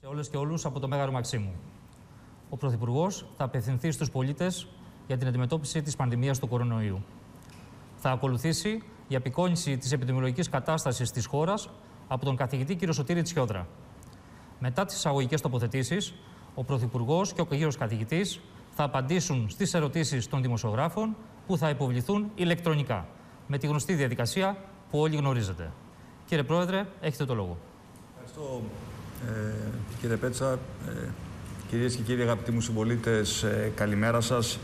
Όλες και όλους από το Μέγαρο Μαξίμου. Ο Πρωθυπουργός θα απευθυνθεί στους πολίτες για την αντιμετώπιση της πανδημίας του κορονοϊού. Θα ακολουθήσει η απεικόνιση της επιδημιολογικής κατάστασης της χώρας από τον καθηγητή κ. Σωτήρη Τσιόδρα. Μετά τις εισαγωγικές τοποθετήσεις, ο Πρωθυπουργός και ο κύριος καθηγητής θα απαντήσουν στις ερωτήσεις των δημοσιογράφων που θα υποβληθούν ηλεκτρονικά, με τη γνωστή διαδικασία που όλοι γνωρίζετε. Κύριε Πρόεδρε, έχετε το λόγο. Ευχαριστώ, κύριε Πέτσα. Κυρίες και κύριοι αγαπητοί μου συμπολίτες, καλημέρα σας.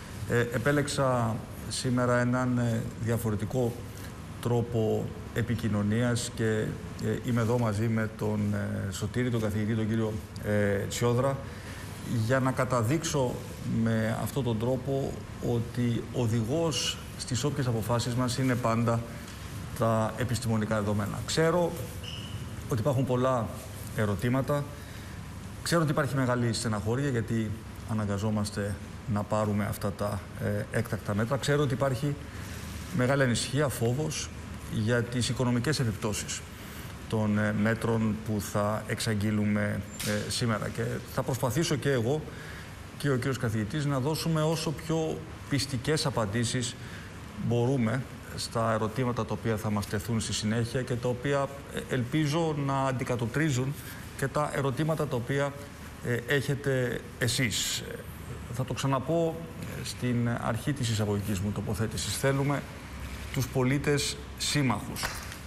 Επέλεξα σήμερα έναν διαφορετικό τρόπο επικοινωνίας και είμαι εδώ μαζί με τον Σωτήρη, τον καθηγητή, τον κύριο Τσιόδρα, για να καταδείξω με αυτόν τον τρόπο ότι οδηγός στις όποιες αποφάσεις μας είναι πάντα τα επιστημονικά δεδομένα. Ξέρω ότι υπάρχουν πολλά ερωτήματα. Ξέρω ότι υπάρχει μεγάλη στεναχώρια γιατί αναγκαζόμαστε να πάρουμε αυτά τα έκτακτα μέτρα. Ξέρω ότι υπάρχει μεγάλη ανησυχία, φόβος για τις οικονομικές επιπτώσεις των μέτρων που θα εξαγγείλουμε σήμερα. Και θα προσπαθήσω και εγώ και ο κύριος καθηγητής να δώσουμε όσο πιο πιστικές απαντήσεις μπορούμε στα ερωτήματα τα οποία θα μας τεθούν στη συνέχεια και τα οποία ελπίζω να αντικατοπτρίζουν και τα ερωτήματα τα οποία έχετε εσείς. Θα το ξαναπώ στην αρχή της εισαγωγικής μου τοποθέτησης. Θέλουμε τους πολίτες σύμμαχους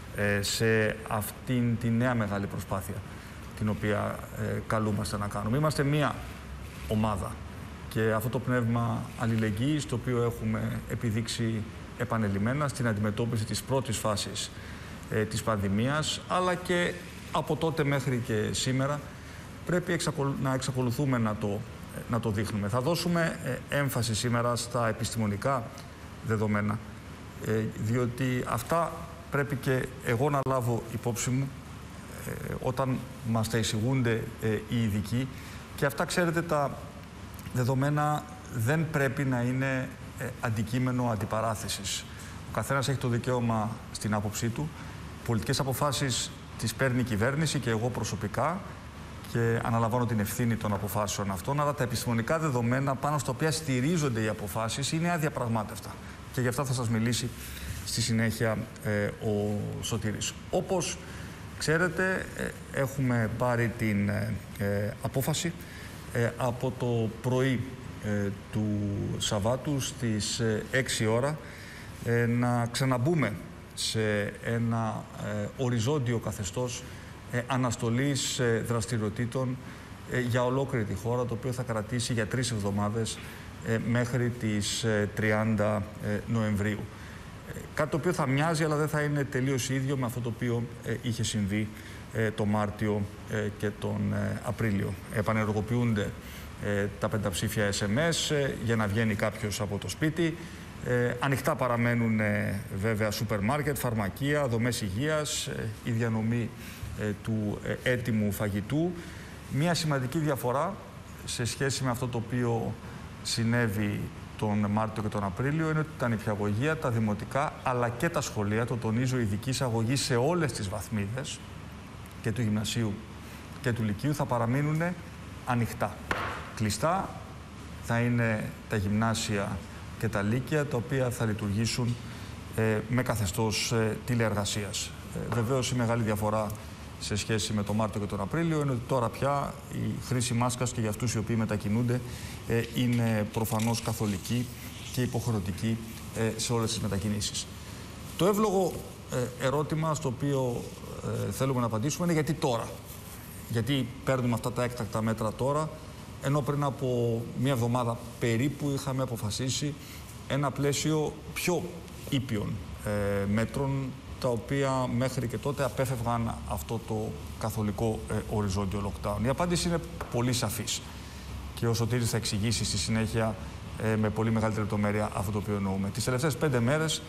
σε αυτήν τη νέα μεγάλη προσπάθεια την οποία καλούμαστε να κάνουμε. Είμαστε μία ομάδα και αυτό το πνεύμα αλληλεγγύης το οποίο έχουμε επιδείξει επανελειμμένα στην αντιμετώπιση της πρώτης φάσης της πανδημίας, αλλά και από τότε μέχρι και σήμερα πρέπει να εξακολουθούμε να το δείχνουμε. Θα δώσουμε έμφαση σήμερα στα επιστημονικά δεδομένα, διότι αυτά πρέπει και εγώ να λάβω υπόψη μου όταν μας τα εισηγούνται οι ειδικοί, και αυτά, ξέρετε, τα δεδομένα δεν πρέπει να είναι αντικείμενο αντιπαράθεσης. Ο καθένας έχει το δικαίωμα στην άποψή του. Πολιτικές αποφάσεις τις παίρνει η κυβέρνηση και εγώ προσωπικά και αναλαμβάνω την ευθύνη των αποφάσεων αυτών, αλλά τα επιστημονικά δεδομένα πάνω στα οποία στηρίζονται οι αποφάσεις είναι αδιαπραγμάτευτα. Και γι' αυτά θα σας μιλήσει στη συνέχεια ο Σωτήρης. Όπως ξέρετε, έχουμε πάρει την απόφαση από το πρωί του Σαββάτου στις 6 ώρα να ξαναμπούμε σε ένα οριζόντιο καθεστώς αναστολής δραστηριοτήτων για ολόκληρη τη χώρα, το οποίο θα κρατήσει για 3 εβδομάδες μέχρι τις 30 Νοεμβρίου. Κάτι το οποίο θα μοιάζει, αλλά δεν θα είναι τελείως ίδιο με αυτό το οποίο είχε συμβεί το Μάρτιο και τον Απρίλιο. Επανενεργοποιούνται τα πενταψήφια SMS για να βγαίνει κάποιος από το σπίτι. Ανοιχτά παραμένουν βέβαια σούπερ μάρκετ, φαρμακεία, δομές υγείας, η διανομή του έτοιμου φαγητού. Μία σημαντική διαφορά σε σχέση με αυτό το οποίο συνέβη τον Μάρτιο και τον Απρίλιο είναι ότι τα νηπιαγωγεία, τα δημοτικά αλλά και τα σχολεία, το τονίζω, ειδική εισαγωγή σε όλες τις βαθμίδες και του γυμνασίου και του λυκείου, θα παραμείνουν ανοιχτά. Κλειστά θα είναι τα γυμνάσια και τα λύκεια, τα οποία θα λειτουργήσουν με καθεστώς τηλεεργασίας. Βεβαίως η μεγάλη διαφορά σε σχέση με τον Μάρτιο και τον Απρίλιο είναι ότι τώρα πια η χρήση μάσκας και για αυτούς οι οποίοι μετακινούνται είναι προφανώς καθολική και υποχρεωτική σε όλες τις μετακινήσεις. Το εύλογο ερώτημα στο οποίο θέλουμε να απαντήσουμε είναι γιατί τώρα. Γιατί παίρνουμε αυτά τα έκτακτα μέτρα τώρα, ενώ πριν από μία εβδομάδα περίπου είχαμε αποφασίσει ένα πλαίσιο πιο ήπιων μέτρων, τα οποία μέχρι και τότε απέφευγαν αυτό το καθολικό οριζόντιο lockdown. Η απάντηση είναι πολύ σαφής και ο Σωτήρης θα εξηγήσει στη συνέχεια με πολύ μεγαλύτερη λεπτομέρεια αυτό το οποίο εννοούμε. Τις τελευταίες 5 μέρες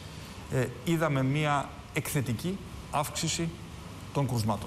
είδαμε μία εκθετική αύξηση των κρουσμάτων.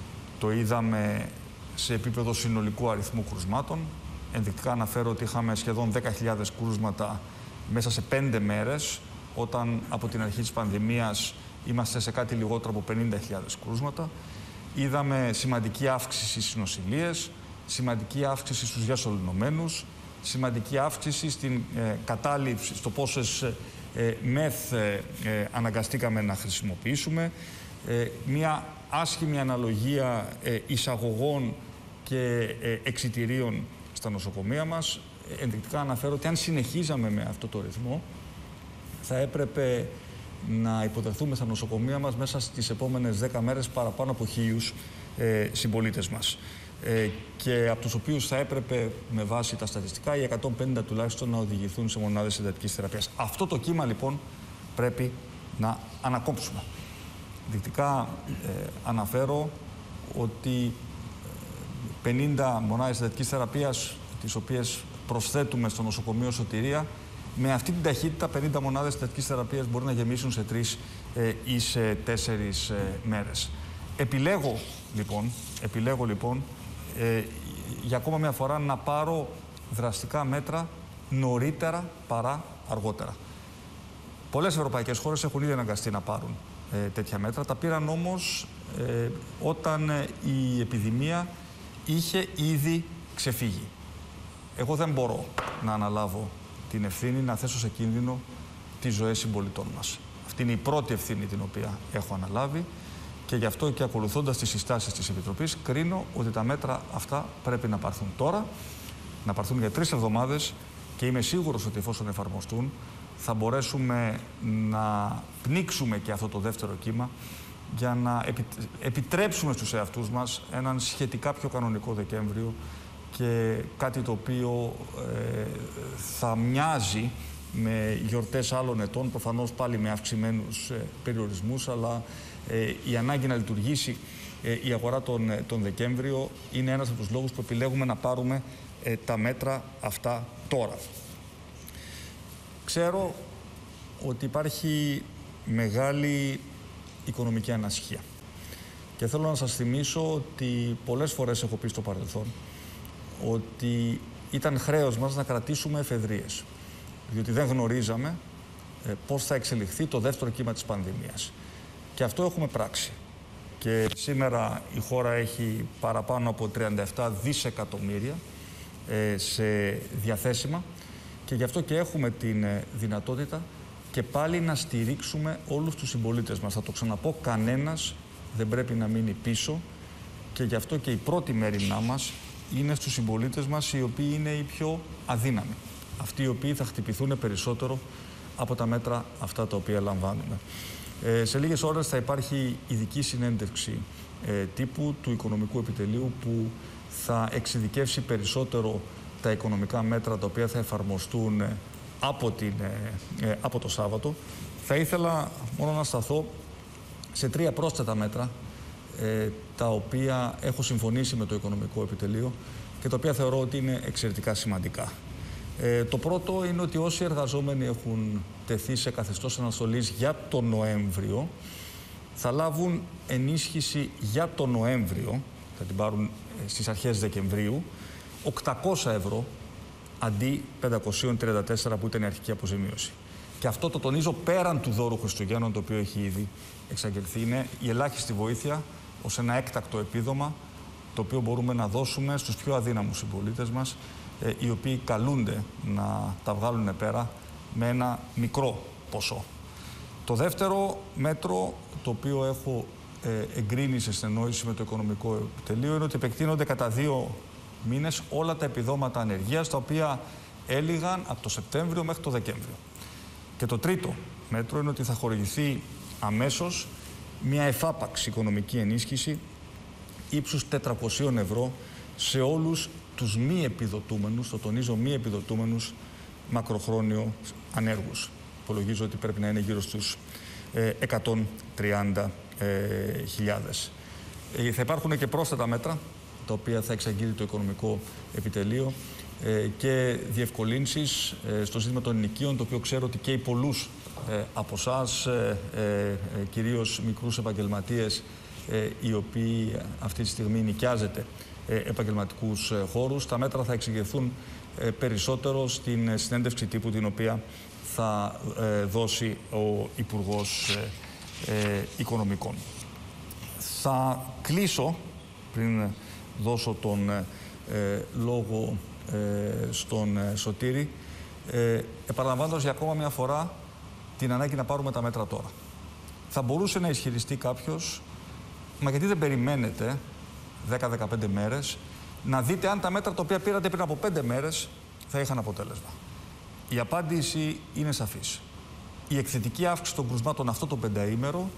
Το είδαμε σε επίπεδο συνολικού αριθμού κρουσμάτων. Ενδεικτικά αναφέρω ότι είχαμε σχεδόν 10.000 κρούσματα μέσα σε 5 μέρες, όταν από την αρχή της πανδημίας είμαστε σε κάτι λιγότερο από 50.000 κρούσματα. είδαμε σημαντική αύξηση στις νοσηλίες, σημαντική αύξηση στους διασωληνωμένους, σημαντική αύξηση στην κατάληψη, στο πόσες μεθ αναγκαστήκαμε να χρησιμοποιήσουμε, μια άσχημη αναλογία εισαγωγών και εξιτηρίων στα νοσοκομεία μας. Ενδεικτικά αναφέρω ότι αν συνεχίζαμε με αυτό το ρυθμό, θα έπρεπε να υποδεχθούμε στα νοσοκομεία μας μέσα στις επόμενες 10 μέρες παραπάνω από 1.000 συμπολίτες μας. Και από τους οποίους θα έπρεπε με βάση τα στατιστικά οι 150 τουλάχιστον να οδηγηθούν σε μονάδες εντατικής θεραπείας. Αυτό το κύμα λοιπόν πρέπει να ανακόψουμε. Δεικτικά αναφέρω ότι 50 μονάδες εντατικής θεραπείας, τις οποίες προσθέτουμε στο νοσοκομείο Σωτηρία, με αυτή την ταχύτητα 50 μονάδες εντατικής θεραπείας μπορεί να γεμίσουν σε 3 ή σε 4 μέρες. Επιλέγω λοιπόν για ακόμα μια φορά να πάρω δραστικά μέτρα νωρίτερα παρά αργότερα. Πολλές ευρωπαϊκές χώρες έχουν ήδη αναγκαστεί να πάρουν τέτοια μέτρα. Τα πήραν όμως όταν η επιδημία είχε ήδη ξεφύγει. Εγώ δεν μπορώ να αναλάβω την ευθύνη να θέσω σε κίνδυνο τις ζωές συμπολιτών μας. Αυτή είναι η πρώτη ευθύνη την οποία έχω αναλάβει και γι' αυτό και ακολουθώντας τις συστάσεις της Επιτροπής κρίνω ότι τα μέτρα αυτά πρέπει να πάρθουν τώρα, να πάρθουν για 3 εβδομάδες και είμαι σίγουρος ότι εφόσον εφαρμοστούν θα μπορέσουμε να πνίξουμε και αυτό το δεύτερο κύμα για να επιτρέψουμε στους εαυτούς μας έναν σχετικά πιο κανονικό Δεκέμβριο και κάτι το οποίο θα μοιάζει με γιορτές άλλων ετών, προφανώς πάλι με αυξημένους περιορισμούς, αλλά η ανάγκη να λειτουργήσει η αγορά τον Δεκέμβριο είναι ένας από τους λόγους που επιλέγουμε να πάρουμε τα μέτρα αυτά τώρα. Ξέρω ότι υπάρχει μεγάλη οικονομική ανασχία και θέλω να σας θυμίσω ότι πολλές φορές έχω πει στο παρελθόν ότι ήταν χρέος μας να κρατήσουμε εφεδρείες, διότι δεν γνωρίζαμε πώς θα εξελιχθεί το δεύτερο κύμα της πανδημίας. Και αυτό έχουμε πράξει. Και σήμερα η χώρα έχει παραπάνω από 37 δισεκατομμύρια σε διαθέσιμα και γι' αυτό και έχουμε την δυνατότητα και πάλι να στηρίξουμε όλους τους συμπολίτες μας. Θα το ξαναπώ, κανένας δεν πρέπει να μείνει πίσω και γι' αυτό και η πρώτη μέρημνά μας είναι στους συμπολίτες μας οι οποίοι είναι οι πιο αδύναμοι. Αυτοί οι οποίοι θα χτυπηθούν περισσότερο από τα μέτρα αυτά τα οποία λαμβάνουμε. Σε λίγες ώρες θα υπάρχει ειδική συνέντευξη τύπου του Οικονομικού Επιτελείου που θα εξειδικεύσει περισσότερο τα οικονομικά μέτρα τα οποία θα εφαρμοστούν από το Σάββατο. Θα ήθελα μόνο να σταθώ σε 3 πρόσθετα μέτρα τα οποία έχω συμφωνήσει με το Οικονομικό Επιτελείο και τα οποία θεωρώ ότι είναι εξαιρετικά σημαντικά. Το πρώτο είναι ότι όσοι εργαζόμενοι έχουν τεθεί σε καθεστώς αναστολής για τον Νοέμβριο θα λάβουν ενίσχυση για τον Νοέμβριο, θα την πάρουν στις αρχές Δεκεμβρίου, 800 ευρώ αντί 534 που ήταν η αρχική αποζημίωση. Και αυτό το τονίζω πέραν του δώρου Χριστουγέννων, το οποίο έχει ήδη εξαγγελθεί. Είναι η ελάχιστη βοήθεια ως ένα έκτακτο επίδομα το οποίο μπορούμε να δώσουμε στους πιο αδύναμους συμπολίτες μας, οι οποίοι καλούνται να τα βγάλουν πέρα με ένα μικρό ποσό. Το δεύτερο μέτρο, το οποίο έχω εγκρίνει σε συνεννόηση με το Οικονομικό Επιτελείο, είναι ότι επεκτείνονται κατά 2 μήνες όλα τα επιδόματα ανεργίας, τα οποία έλυγαν από το Σεπτέμβριο μέχρι το Δεκέμβριο. Και το τρίτο μέτρο είναι ότι θα χορηγηθεί αμέσως μια εφάπαξ οικονομική ενίσχυση ύψους 400 ευρώ σε όλους τους μη επιδοτούμενους, το τονίζω μη επιδοτούμενους, μακροχρόνιο ανέργους. Υπολογίζω ότι πρέπει να είναι γύρω στους 130.000. Θα υπάρχουν και πρόσθετα μέτρα, τα οποία θα εξαγγείλει το Οικονομικό Επιτελείο και διευκολύνσεις στο ζήτημα των ενοικίων, το οποίο ξέρω ότι καίει πολλούς από εσάς, κυρίως μικρούς επαγγελματίες, οι οποίοι αυτή τη στιγμή νοικιάζεται επαγγελματικούς χώρους. Τα μέτρα θα εξηγηθούν περισσότερο στην συνέντευξη τύπου την οποία θα δώσει ο Υπουργός Οικονομικών. Θα κλείσω, πριν δώσω τον λόγο στον Σωτήρη, επαναλαμβάνοντας για ακόμα μια φορά την ανάγκη να πάρουμε τα μέτρα τώρα. Θα μπορούσε να ισχυριστεί κάποιος, μα γιατί δεν περιμένετε 10-15 μέρες, να δείτε αν τα μέτρα τα οποία πήρατε πριν από 5 μέρες θα είχαν αποτέλεσμα. Η απάντηση είναι σαφής. Η εκθετική αύξηση των κρουσμάτων αυτό το πενταήμερο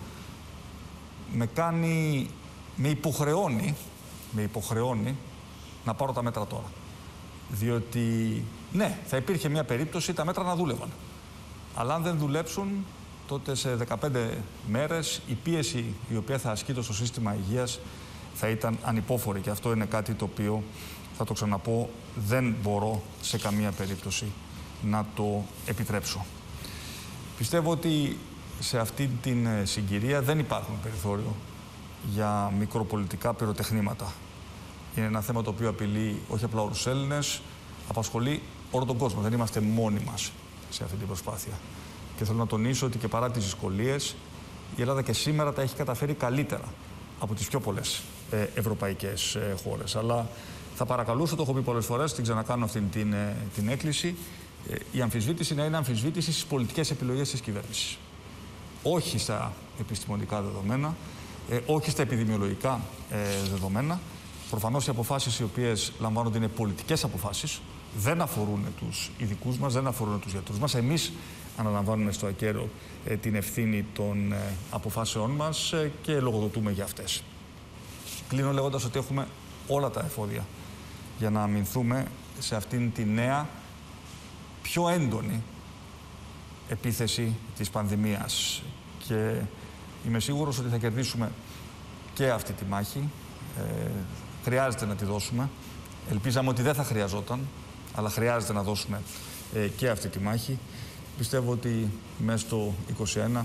με υποχρεώνει να πάρω τα μέτρα τώρα. Διότι, ναι, θα υπήρχε μια περίπτωση τα μέτρα να δούλευαν. Αλλά αν δεν δουλέψουν, τότε σε 15 μέρες η πίεση η οποία θα ασκείται στο σύστημα υγείας θα ήταν ανυπόφορη. Και αυτό είναι κάτι το οποίο, θα το ξαναπώ, δεν μπορώ σε καμία περίπτωση να το επιτρέψω. Πιστεύω ότι σε αυτή την συγκυρία δεν υπάρχουν περιθώριο για μικροπολιτικά πυροτεχνήματα. Είναι ένα θέμα το οποίο απειλεί όχι απλά όλους τους Έλληνες, απασχολεί όλο τον κόσμο. Δεν είμαστε μόνοι μας σε αυτή την προσπάθεια. Και θέλω να τονίσω ότι και παρά τις δυσκολίες, η Ελλάδα και σήμερα τα έχει καταφέρει καλύτερα από τις πιο πολλές ευρωπαϊκές χώρες. Αλλά θα παρακαλούσα, το έχω πει πολλές φορές, την ξανακάνω αυτή την έκκληση, η αμφισβήτηση να είναι αμφισβήτηση στις πολιτικές επιλογές της κυβέρνησης. Όχι στα επιστημονικά δεδομένα, όχι στα επιδημιολογικά δεδομένα. Προφανώς οι αποφάσεις οι οποίες λαμβάνονται είναι πολιτικές αποφάσεις, δεν αφορούν τους ειδικούς μας, δεν αφορούν τους γιατρούς μας. Εμείς αναλαμβάνουμε στο ακέραιο την ευθύνη των αποφάσεών μας και λογοδοτούμε για αυτές. Κλείνω λέγοντας ότι έχουμε όλα τα εφόδια για να αμυνθούμε σε αυτήν τη νέα, πιο έντονη επίθεση της πανδημίας. Και είμαι σίγουρος ότι θα κερδίσουμε και αυτή τη μάχη. Χρειάζεται να τη δώσουμε. Ελπίζαμε ότι δεν θα χρειαζόταν, αλλά χρειάζεται να δώσουμε και αυτή τη μάχη. Πιστεύω ότι μέσα στο 2021,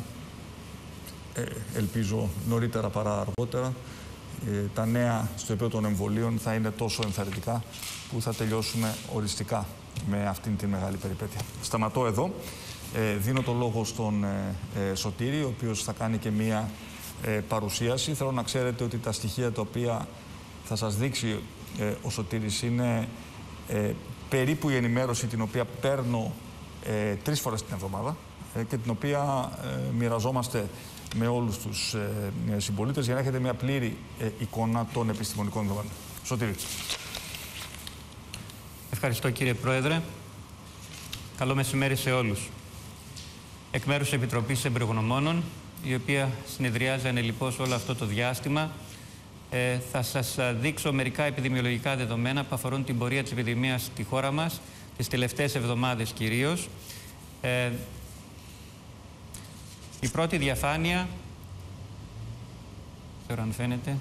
ελπίζω νωρίτερα παρά αργότερα, τα νέα στο επίπεδο των εμβολίων θα είναι τόσο ενθαρρυντικά που θα τελειώσουμε οριστικά με αυτήν την μεγάλη περιπέτεια. Σταματώ εδώ. Δίνω το λόγο στον Σωτήρη, ο οποίος θα κάνει και μία παρουσίαση. Θέλω να ξέρετε ότι τα στοιχεία τα οποία θα σας δείξει ο Σωτήρης είναι περίπου η ενημέρωση την οποία παίρνω 3 φορές την εβδομάδα και την οποία μοιραζόμαστε με όλους τους συμπολίτες για να έχετε μια πλήρη εικόνα των επιστημονικών δεδομένων. Σωτήρη. Ευχαριστώ κύριε Πρόεδρε. Καλό μεσημέρι σε όλους. Εκ μέρους της Επιτροπής Εμπειρογνωμόνων, η οποία συνεδριάζει ανελιπώς όλο αυτό το διάστημα, θα σας δείξω μερικά επιδημιολογικά δεδομένα που αφορούν την πορεία της επιδημίας στη χώρα μας, τις τελευταίες εβδομάδες κυρίως. Η πρώτη διαφάνεια, δεν ξέρω αν φαίνεται,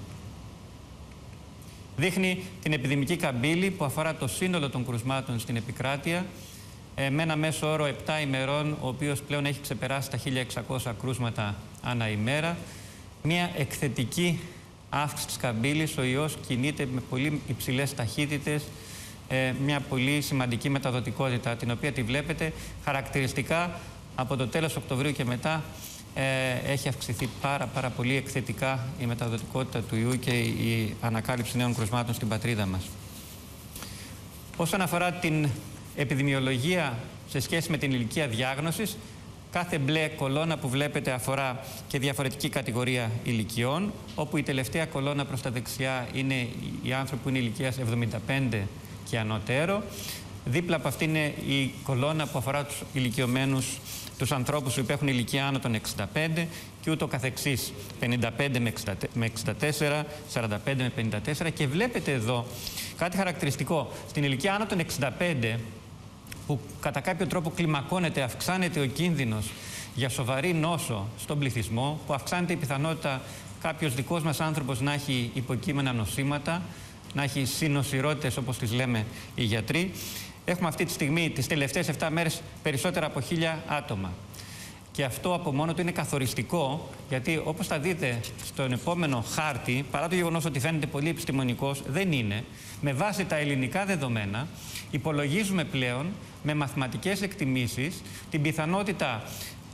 δείχνει την επιδημική καμπύλη που αφορά το σύνολο των κρουσμάτων στην επικράτεια με ένα μέσο όρο 7 ημερών, ο οποίος πλέον έχει ξεπεράσει τα 1.600 κρούσματα ανά ημέρα. Μια εκθετική αύξηση της καμπύλης, ο ιός κινείται με πολύ υψηλές ταχύτητες, μια πολύ σημαντική μεταδοτικότητα, την οποία τη βλέπετε χαρακτηριστικά από το τέλος Οκτωβρίου και μετά. Έχει αυξηθεί πάρα πολύ εκθετικά η μεταδοτικότητα του ιού και η ανακάλυψη νέων κρουσμάτων στην πατρίδα μας. Όσον αφορά την επιδημιολογία σε σχέση με την ηλικία διάγνωσης, κάθε μπλε κολόνα που βλέπετε αφορά και διαφορετική κατηγορία ηλικιών, όπου η τελευταία κολόνα προς τα δεξιά είναι οι άνθρωποι που είναι ηλικίας 75 και ανωτέρω. Δίπλα από αυτή είναι η κολόνα που αφορά τους ηλικιωμένους, τους ανθρώπους που έχουν ηλικία άνω των 65 και ούτω καθεξής, 55 με 64, 45 με 54. Και βλέπετε εδώ κάτι χαρακτηριστικό. Στην ηλικία άνω των 65, που κατά κάποιο τρόπο κλιμακώνεται, αυξάνεται ο κίνδυνος για σοβαρή νόσο στον πληθυσμό, που αυξάνεται η πιθανότητα κάποιος δικός μας άνθρωπος να έχει υποκείμενα νοσήματα, να έχει συνοσιρότητες όπως τις λέμε οι γιατροί. Έχουμε αυτή τη στιγμή, τις τελευταίες 7 μέρες, περισσότερα από 1.000 άτομα. Και αυτό από μόνο του είναι καθοριστικό, γιατί όπως θα δείτε στον επόμενο χάρτη, παρά το γεγονός ότι φαίνεται πολύ επιστημονικός, δεν είναι. Με βάση τα ελληνικά δεδομένα, υπολογίζουμε πλέον με μαθηματικές εκτιμήσεις την πιθανότητα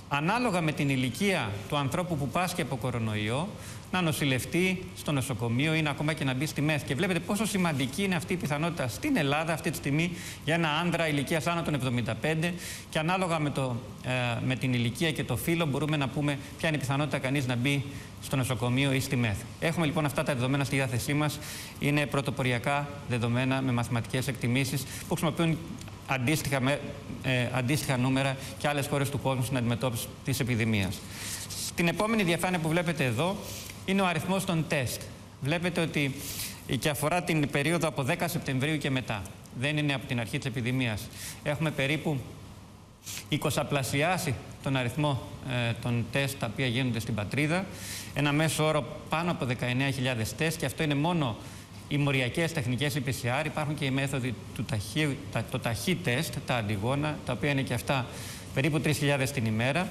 ανάλογα με την ηλικία του ανθρώπου που πάσχει από κορονοϊό, να νοσηλευτεί στο νοσοκομείο ή ακόμα και να μπει στη ΜΕΘ. Και βλέπετε πόσο σημαντική είναι αυτή η πιθανότητα στην Ελλάδα αυτή τη στιγμή για ένα άνδρα ηλικίας άνω των 75, και ανάλογα με την ηλικία και το φύλο μπορούμε να πούμε ποια είναι η πιθανότητα κανείς να μπει στο νοσοκομείο ή στη ΜΕΘ. Έχουμε λοιπόν αυτά τα δεδομένα στη διάθεσή μας. Είναι πρωτοποριακά δεδομένα με μαθηματικές εκτιμήσεις που χρησιμοποιούν αντίστοιχα νούμερα και άλλες χώρες του κόσμου στην αντιμετώπιση της επιδημίας. Στην επόμενη διαφάνεια που βλέπετε εδώ είναι ο αριθμός των τεστ. Βλέπετε ότι και αφορά την περίοδο από 10 Σεπτεμβρίου και μετά. Δεν είναι από την αρχή της επιδημίας. Έχουμε περίπου 20πλασιάσει τον αριθμό των τεστ τα οποία γίνονται στην πατρίδα. Ένα μέσο όρο πάνω από 19.000 τεστ, και αυτό είναι μόνο οι μοριακές τεχνικές ή PCR. Υπάρχουν και οι μέθοδοι το ταχύ τεστ, τα αντιγόνα, τα οποία είναι και αυτά περίπου 3.000 την ημέρα,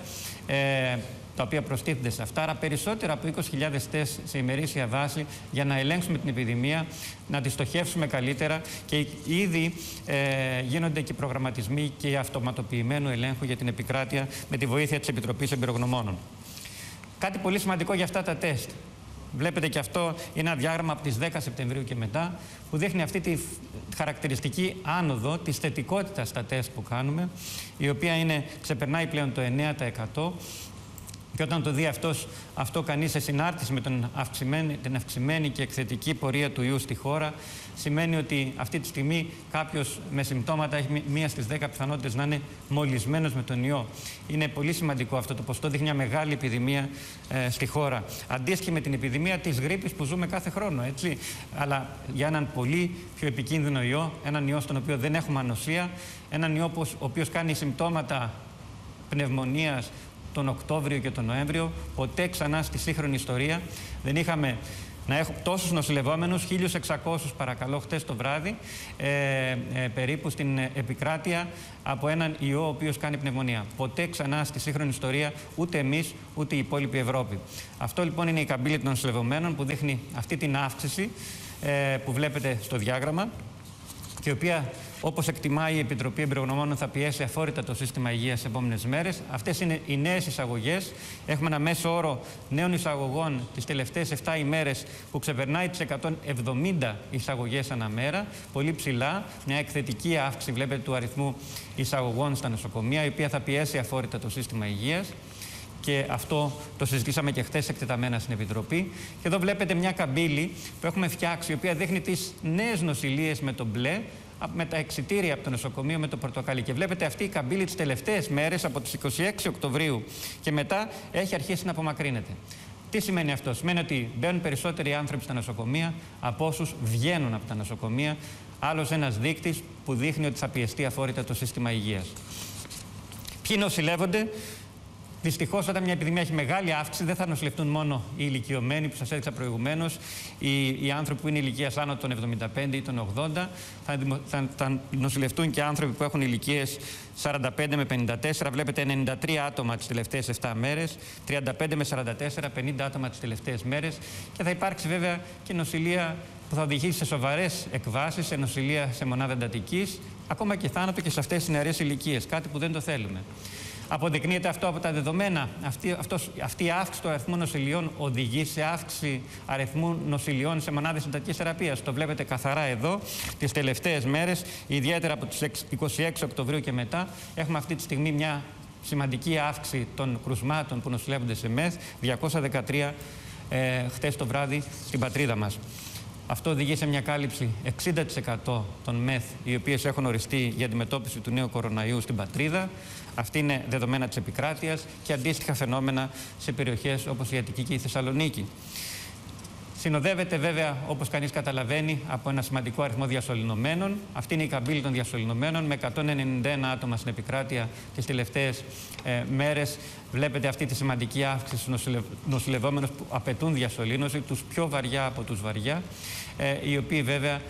τα οποία προστίθενται σε αυτά. Άρα περισσότερα από 20.000 τεστ σε ημερήσια βάση για να ελέγξουμε την επιδημία, να τη στοχεύσουμε καλύτερα, και ήδη γίνονται και προγραμματισμοί και αυτοματοποιημένου ελέγχου για την επικράτεια με τη βοήθεια της Επιτροπής Εμπειρογνωμόνων. Κάτι πολύ σημαντικό για αυτά τα τεστ. Βλέπετε και αυτό είναι ένα διάγραμμα από τις 10 Σεπτεμβρίου και μετά, που δείχνει αυτή τη χαρακτηριστική άνοδο της θετικότητας στα τεστ που κάνουμε, η οποία ξεπερνάει πλέον το 9%. Και όταν το δει αυτό κανείς σε συνάρτηση με την αυξημένη και εκθετική πορεία του ιού στη χώρα, σημαίνει ότι αυτή τη στιγμή κάποιος με συμπτώματα έχει μία στις 10 πιθανότητες να είναι μολυσμένος με τον ιό. Είναι πολύ σημαντικό αυτό το ποσοστό, δείχνει μια μεγάλη επιδημία στη χώρα. Αντίστοιχη με την επιδημία της γρίπης που ζούμε κάθε χρόνο, έτσι. Αλλά για έναν πολύ πιο επικίνδυνο ιό, έναν ιό στον οποίο δεν έχουμε ανοσία, έναν ιό ο οποίος κάνει συμπτώματα πνευμονίας τον Οκτώβριο και τον Νοέμβριο. Ποτέ ξανά στη σύγχρονη ιστορία δεν είχαμε να έχουμε τόσους νοσηλευόμενους, 1.600 παρακαλώ χτες το βράδυ, περίπου στην επικράτεια από έναν ιό ο οποίος κάνει πνευμονία. Ποτέ ξανά στη σύγχρονη ιστορία, ούτε εμείς ούτε η υπόλοιπη Ευρώπη. Αυτό λοιπόν είναι η καμπύλη των νοσηλευομένων που δείχνει αυτή την αύξηση που βλέπετε στο διάγραμμα, και η οποία, όπως εκτιμάει η Επιτροπή Εμπειρογνωμόνων, θα πιέσει αφόρητα το σύστημα υγείας τις επόμενες μέρες. Αυτές είναι οι νέες εισαγωγές. Έχουμε ένα μέσο όρο νέων εισαγωγών τις τελευταίες 7 ημέρες που ξεπερνάει τις 170 εισαγωγές ανά μέρα. Πολύ ψηλά. Μια εκθετική αύξηση, βλέπετε, του αριθμού εισαγωγών στα νοσοκομεία, η οποία θα πιέσει αφόρητα το σύστημα υγείας. Και αυτό το συζητήσαμε και χθες εκτεταμένα στην Επιτροπή. Και εδώ βλέπετε μια καμπύλη που έχουμε φτιάξει, η οποία δείχνει τις νέες νοσηλίες με το μπλε, με τα εξιτήρια από το νοσοκομείο με το πορτοκαλί. Και βλέπετε αυτή η καμπύλη τις τελευταίες μέρες, από τις 26 Οκτωβρίου και μετά, έχει αρχίσει να απομακρύνεται. Τι σημαίνει αυτό? Σημαίνει ότι μπαίνουν περισσότεροι άνθρωποι στα νοσοκομεία από όσους βγαίνουν από τα νοσοκομεία. Άλλος ένας δείκτης που δείχνει ότι θα πιεστεί αφόρητα το σύστημα υγείας. Ποιοι νοσηλεύονται? Δυστυχώς, όταν μια επιδημία έχει μεγάλη αύξηση, δεν θα νοσηλευτούν μόνο οι ηλικιωμένοι που σας έδειξα προηγουμένως, οι άνθρωποι που είναι ηλικίας άνω των 75 ή των 80. Θα νοσηλευτούν και άνθρωποι που έχουν ηλικίες 45 με 54. Βλέπετε 93 άτομα τις τελευταίες 7 μέρες, 35 με 44, 50 άτομα τις τελευταίες μέρες. Και θα υπάρξει βέβαια και νοσηλεία που θα οδηγήσει σε σοβαρές εκβάσεις, σε νοσηλεία σε μονάδα εντατικής, ακόμα και θάνατο και σε αυτές τις νεαρές ηλικίες. Κάτι που δεν το θέλουμε. Αποδεικνύεται αυτό από τα δεδομένα. Αυτή η αύξηση του αριθμού νοσηλειών οδηγεί σε αύξηση αριθμού νοσηλειών σε μονάδες εντατικής θεραπείας. Το βλέπετε καθαρά εδώ τις τελευταίες μέρες, ιδιαίτερα από τις 26 Οκτωβρίου και μετά. Έχουμε αυτή τη στιγμή μια σημαντική αύξηση των κρουσμάτων που νοσηλεύονται σε ΜΕΘ, 213 χτες το βράδυ στην πατρίδα μας. Αυτό οδηγεί σε μια κάλυψη 60% των ΜΕΘ, οι οποίες έχουν οριστεί για αντιμετώπιση του νέου κοροναϊού στην πατρίδα. Αυτή είναι δεδομένα της επικράτειας και αντίστοιχα φαινόμενα σε περιοχές όπως η Αττική και η Θεσσαλονίκη. Συνοδεύεται βέβαια, όπως κανείς καταλαβαίνει, από ένα σημαντικό αριθμό διασωληνωμένων. Αυτή είναι η καμπύλη των διασωληνωμένων, με 191 άτομα στην επικράτεια τις τελευταίες μέρες. Βλέπετε αυτή τη σημαντική αύξηση στους νοσηλευόμενους που απαιτούν διασωλήνωση, τους πιο βαριά από τους βαριά, οι οποίοι βέβαια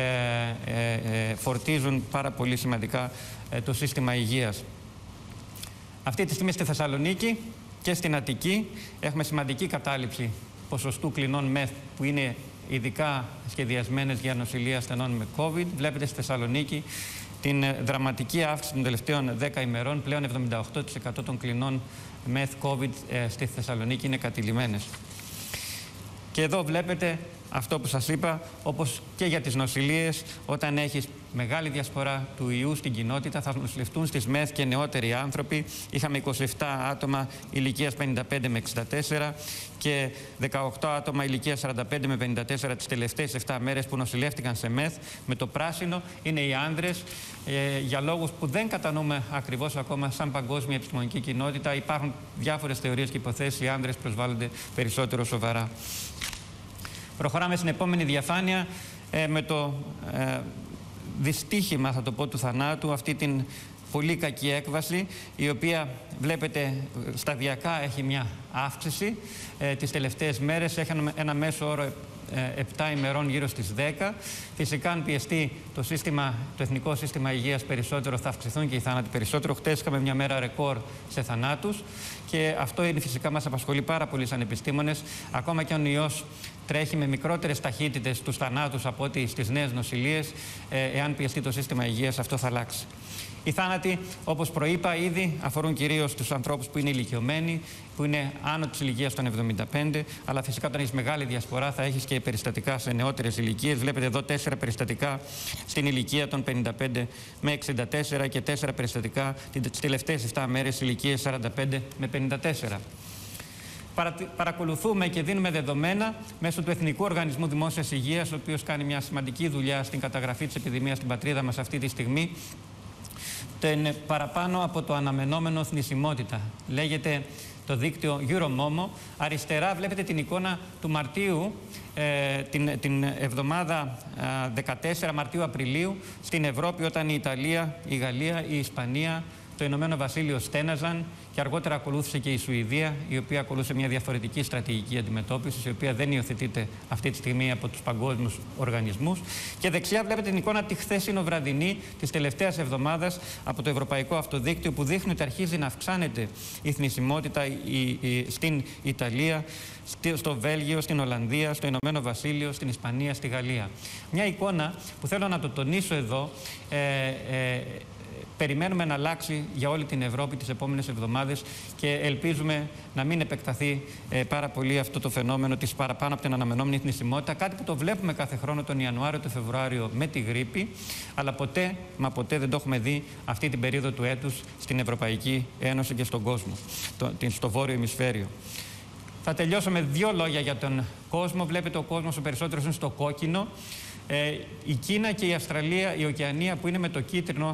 φορτίζουν πάρα πολύ σημαντικά το σύστημα υγείας. Αυτή τη στιγμή στη Θεσσαλονίκη και στην Αττική έχουμε σημαντική κατάληψη ποσοστού κλινών ΜΕΘ που είναι ειδικά σχεδιασμένες για νοσηλεία ασθενών με COVID. Βλέπετε στη Θεσσαλονίκη την δραματική αύξηση των τελευταίων 10 ημερών. Πλέον 78% των κλινών μεθ COVID στη Θεσσαλονίκη είναι κατηλημμένες. Και εδώ βλέπετε αυτό που σας είπα, όπως και για τις νοσηλείες, όταν έχεις μεγάλη διασπορά του ιού στην κοινότητα, θα νοσηλευτούν στις ΜΕΘ και νεότεροι άνθρωποι. Είχαμε 27 άτομα ηλικίας 55 με 64 και 18 άτομα ηλικίας 45 με 54 τις τελευταίες 7 μέρες που νοσηλεύτηκαν σε ΜΕΘ. Με το πράσινο είναι οι άνδρες. Για λόγους που δεν κατανοούμε ακριβώς ακόμα σαν παγκόσμια επιστημονική κοινότητα, υπάρχουν διάφορες θεωρίες και υποθέσεις. Οι άνδρες προσβάλλονται περισσότερο σοβαρά. Προχωράμε στην επόμενη διαφάνεια με το δυστύχημα, θα το πω, του θανάτου, αυτή την πολύ κακή έκβαση, η οποία βλέπετε σταδιακά έχει μια αύξηση. Τις τελευταίες μέρες έχουμε ένα μέσο όρο 7 ημερών γύρω στις 10. Φυσικά, αν πιεστεί το Εθνικό Σύστημα Υγείας περισσότερο, θα αυξηθούν και οι θάνατοι περισσότερο. Χτες είχαμε μια μέρα ρεκόρ σε θανάτους και αυτό είναι φυσικά μας απασχολεί πάρα πολύ σαν επιστήμονες. Ακόμα και αν ο ιός τρέχει με μικρότερες ταχύτητες στους θανάτους από ό,τι στις νέες νοσηλείες, εάν πιεστεί το σύστημα υγείας, αυτό θα αλλάξει. Οι θάνατοι, όπως προείπα ήδη, αφορούν κυρίως τους ανθρώπους που είναι ηλικιωμένοι, που είναι άνω της ηλικίας των 75, αλλά φυσικά όταν έχεις μεγάλη διασπορά θα έχεις και περιστατικά σε νεότερες ηλικίες. Βλέπετε εδώ 4 περιστατικά στην ηλικία των 55 με 64 και 4 περιστατικά τις τελευταίες 7 μέρες ηλικίες 45 με 54. Παρακολουθούμε και δίνουμε δεδομένα μέσω του Εθνικού Οργανισμού Δημόσιας Υγείας, ο οποίος κάνει μια σημαντική δουλειά στην καταγραφή της επιδημίας στην πατρίδα μας αυτή τη στιγμή. Παραπάνω από το αναμενόμενο θνησιμότητα. Λέγεται το δίκτυο Euromomo. Αριστερά βλέπετε την εικόνα του Μαρτίου, την εβδομάδα 14 Μαρτίου-Απριλίου στην Ευρώπη, όταν η Ιταλία, η Γαλλία, η Ισπανία, το Ηνωμένο Βασίλειο στέναζαν και αργότερα ακολούθησε και η Σουηδία, η οποία ακολούθησε μια διαφορετική στρατηγική αντιμετώπισης, η οποία δεν υιοθετείται αυτή τη στιγμή από τους παγκόσμιους οργανισμούς. Και δεξιά βλέπετε την εικόνα τη χθεσινό βραδινή της τελευταίας εβδομάδας από το Ευρωπαϊκό Αυτοδίκτυο, που δείχνει ότι αρχίζει να αυξάνεται η θνησιμότητα στην Ιταλία, στο Βέλγιο, στην Ολλανδία, στο Ηνωμένο Βασίλειο, στην Ισπανία, στη Γαλλία. Μια εικόνα που θέλω να το τονίσω εδώ. Περιμένουμε να αλλάξει για όλη την Ευρώπη τις επόμενες εβδομάδες και ελπίζουμε να μην επεκταθεί πάρα πολύ αυτό το φαινόμενο της παραπάνω από την αναμενόμενη θνησιμότητα. Κάτι που το βλέπουμε κάθε χρόνο τον Ιανουάριο, τον Φεβρουάριο με τη γρίπη, αλλά ποτέ, μα ποτέ δεν το έχουμε δει αυτή την περίοδο του έτους στην Ευρωπαϊκή Ένωση και στον κόσμο, στο βόρειο ημισφαίριο. Θα τελειώσω με 2 λόγια για τον κόσμο. Βλέπετε ο κόσμος ο περισσότερος είναι στο κόκκινο. Η Κίνα και η Αυστραλία, η Οκεανία που είναι με το κίτρινο,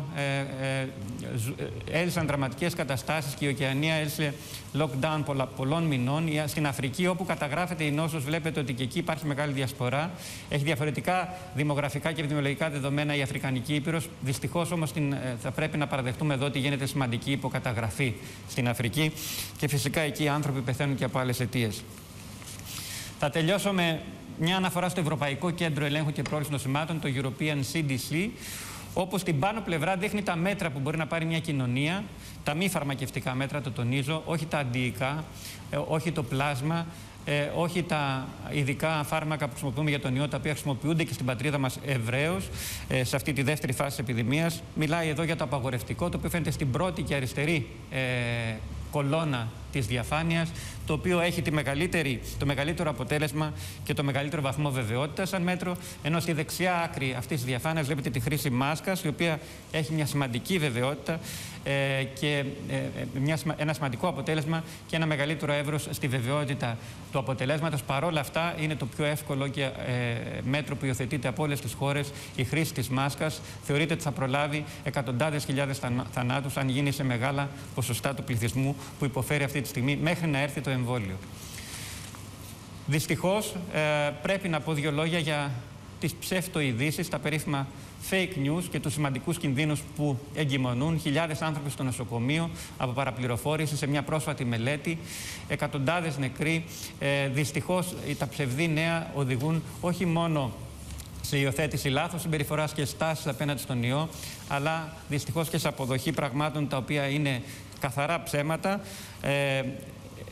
έζησαν δραματικές καταστάσεις και η Οκεανία έζησε lockdown πολλών μηνών. Στην Αφρική, όπου καταγράφεται η νόσος, βλέπετε ότι και εκεί υπάρχει μεγάλη διασπορά. Έχει διαφορετικά δημογραφικά και επιδημιολογικά δεδομένα η Αφρικανική Ήπειρος. Δυστυχώς όμως θα πρέπει να παραδεχτούμε εδώ ότι γίνεται σημαντική υποκαταγραφή στην Αφρική και φυσικά εκεί οι άνθρωποι πεθαίνουν και από άλλες αιτίες. Θα τελειώσω με μια αναφορά στο Ευρωπαϊκό Κέντρο Ελέγχου και Πρόληψης Νοσημάτων, το European CDC, όπου στην πάνω πλευρά δείχνει τα μέτρα που μπορεί να πάρει μια κοινωνία, τα μη φαρμακευτικά μέτρα, το τονίζω, όχι τα αντιϊκά, όχι το πλάσμα, όχι τα ειδικά φάρμακα που χρησιμοποιούμε για τον ιό, τα οποία χρησιμοποιούνται και στην πατρίδα μας ευρέως σε αυτή τη δεύτερη φάση της επιδημίας. Μιλάει εδώ για το απαγορευτικό, το οποίο φαίνεται στην πρώτη και αριστερή κολόνα της διαφάνειας, το οποίο έχει το μεγαλύτερο αποτέλεσμα και το μεγαλύτερο βαθμό βεβαιότητας σαν μέτρο, ενώ στη δεξιά άκρη αυτής της διαφάνειας βλέπετε τη χρήση μάσκας, η οποία έχει μια σημαντική βεβαιότητα και ένα σημαντικό αποτέλεσμα και ένα μεγαλύτερο εύρος στη βεβαιότητα του αποτελέσματος. Παρόλα αυτά, είναι το πιο εύκολο και μέτρο που υιοθετείται από όλες τις χώρες, η χρήση της μάσκας. Θεωρείται ότι θα προλάβει εκατοντάδες χιλιάδες θανάτους αν γίνει σε μεγάλα ποσοστά του πληθυσμού που υποφέρει αυτή τη στιγμή μέχρι να έρθει το εμβόλιο. Δυστυχώς, πρέπει να πω 2 λόγια για τις ψευτοειδήσεις, τα περίφημα fake news και τους σημαντικούς κινδύνους που εγκυμονούν χιλιάδες άνθρωποι στο νοσοκομείο από παραπληροφόρηση σε μια πρόσφατη μελέτη, εκατοντάδες νεκροί. Δυστυχώς, τα ψευδή νέα οδηγούν όχι μόνο σε υιοθέτηση λάθος συμπεριφοράς και στάσης απέναντι στον ιό, αλλά δυστυχώς και σε αποδοχή πραγμάτων τα οποία είναι καθαρά ψέματα.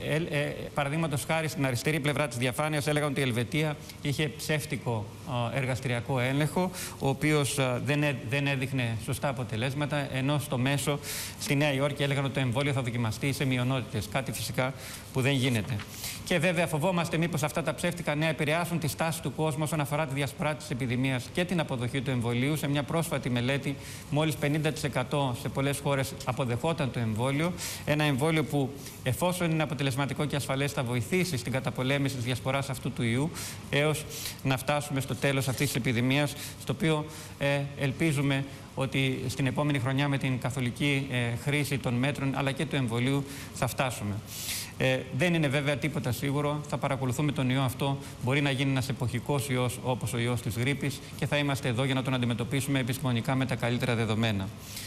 παραδείγματος χάρη στην αριστερή πλευρά της διαφάνειας έλεγαν ότι η Ελβετία είχε ψεύτικο εργαστηριακό έλεγχο, ο οποίος δεν έδειχνε σωστά αποτελέσματα, ενώ στο μέσο στη Νέα Υόρκη έλεγαν ότι το εμβόλιο θα δοκιμαστεί σε μειονότητες, κάτι φυσικά που δεν γίνεται. Και βέβαια φοβόμαστε μήπως αυτά τα ψεύτικα νέα επηρεάσουν τη στάση του κόσμου όσον αφορά τη διασπορά της επιδημίας και την αποδοχή του εμβολίου. Σε μια πρόσφατη μελέτη, μόλις 50% σε πολλές χώρες αποδεχόταν το εμβόλιο. Ένα εμβόλιο που, εφόσον είναι αποτελεσματικό και ασφαλές, θα βοηθήσει στην καταπολέμηση της διασποράς αυτού του ιού, έως να φτάσουμε στο τέλος αυτής της επιδημίας, στο οποίο ελπίζουμε ότι στην επόμενη χρονιά με την καθολική χρήση των μέτρων αλλά και του εμβολίου θα φτάσουμε. Δεν είναι βέβαια τίποτα σίγουρο. Θα παρακολουθούμε τον ιό αυτό. Μπορεί να γίνει ένας εποχικός ιός όπως ο ιός της γρίπης και θα είμαστε εδώ για να τον αντιμετωπίσουμε επιστημονικά με τα καλύτερα δεδομένα.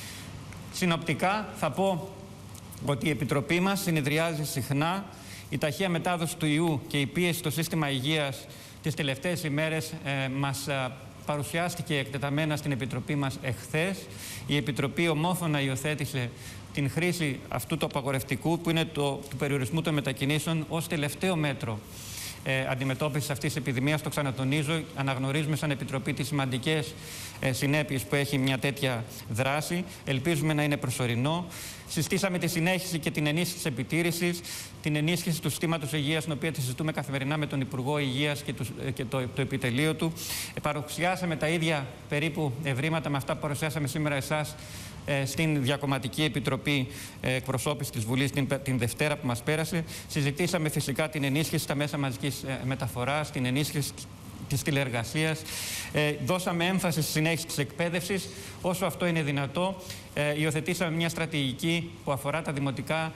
Συνοπτικά θα πω ότι η Επιτροπή μας συνεδριάζει συχνά. Η ταχεία μετάδοση του ιού και η πίεση στο σύστημα υγείας τις τελευταίες ημέρες μας παρουσιάστηκε εκτεταμένα στην Επιτροπή μας εχθές. Η Επιτροπή ομόφωνα υιοθέτησε την χρήση αυτού του απαγορευτικού, που είναι του περιορισμού των μετακινήσεων, ως τελευταίο μέτρο αντιμετώπισης αυτής της επιδημίας. Το ξανατονίζω, αναγνωρίζουμε σαν Επιτροπή τις σημαντικές συνέπειες που έχει μια τέτοια δράση. Ελπίζουμε να είναι προσωρινό. Συστήσαμε τη συνέχιση και την ενίσχυση της επιτήρησης, την ενίσχυση του συστήματος υγείας, την οποία τη συζητούμε καθημερινά με τον Υπουργό Υγείας και το επιτελείο του. Παρουσιάσαμε τα ίδια περίπου ευρήματα με αυτά που παρουσιάσαμε σήμερα εσάς στην Διακομματική Επιτροπή Εκπροσώπησης της Βουλής την Δευτέρα που μας πέρασε. Συζητήσαμε φυσικά την ενίσχυση στα μέσα μαζικής μεταφοράς, την ενίσχυση της τηλεεργασίας. Δώσαμε έμφαση στη συνέχιση της εκπαίδευσης όσο αυτό είναι δυνατό. Υιοθετήσαμε μια στρατηγική που αφορά τα δημοτικά,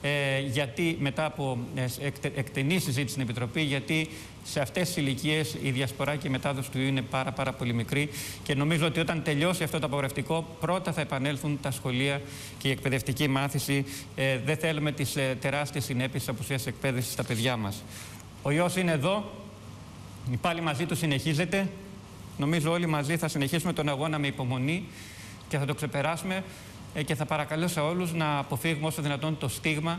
γιατί μετά από εκτενή συζήτηση στην Επιτροπή, γιατί σε αυτές τις ηλικίες η διασπορά και η μετάδοση του ιού είναι πάρα πολύ μικρή και νομίζω ότι όταν τελειώσει αυτό το απαγορευτικό, πρώτα θα επανέλθουν τα σχολεία και η εκπαιδευτική μάθηση. Δεν θέλουμε τις τεράστιες συνέπειες της απουσίας εκπαίδευσης στα παιδιά μας. Ο ιός είναι εδώ, πάλι μαζί του συνεχίζεται. Νομίζω όλοι μαζί θα συνεχίσουμε τον αγώνα με υπομονή και θα το ξεπεράσουμε. Και θα παρακαλούσα όλους να αποφύγουμε όσο δυνατόν το στίγμα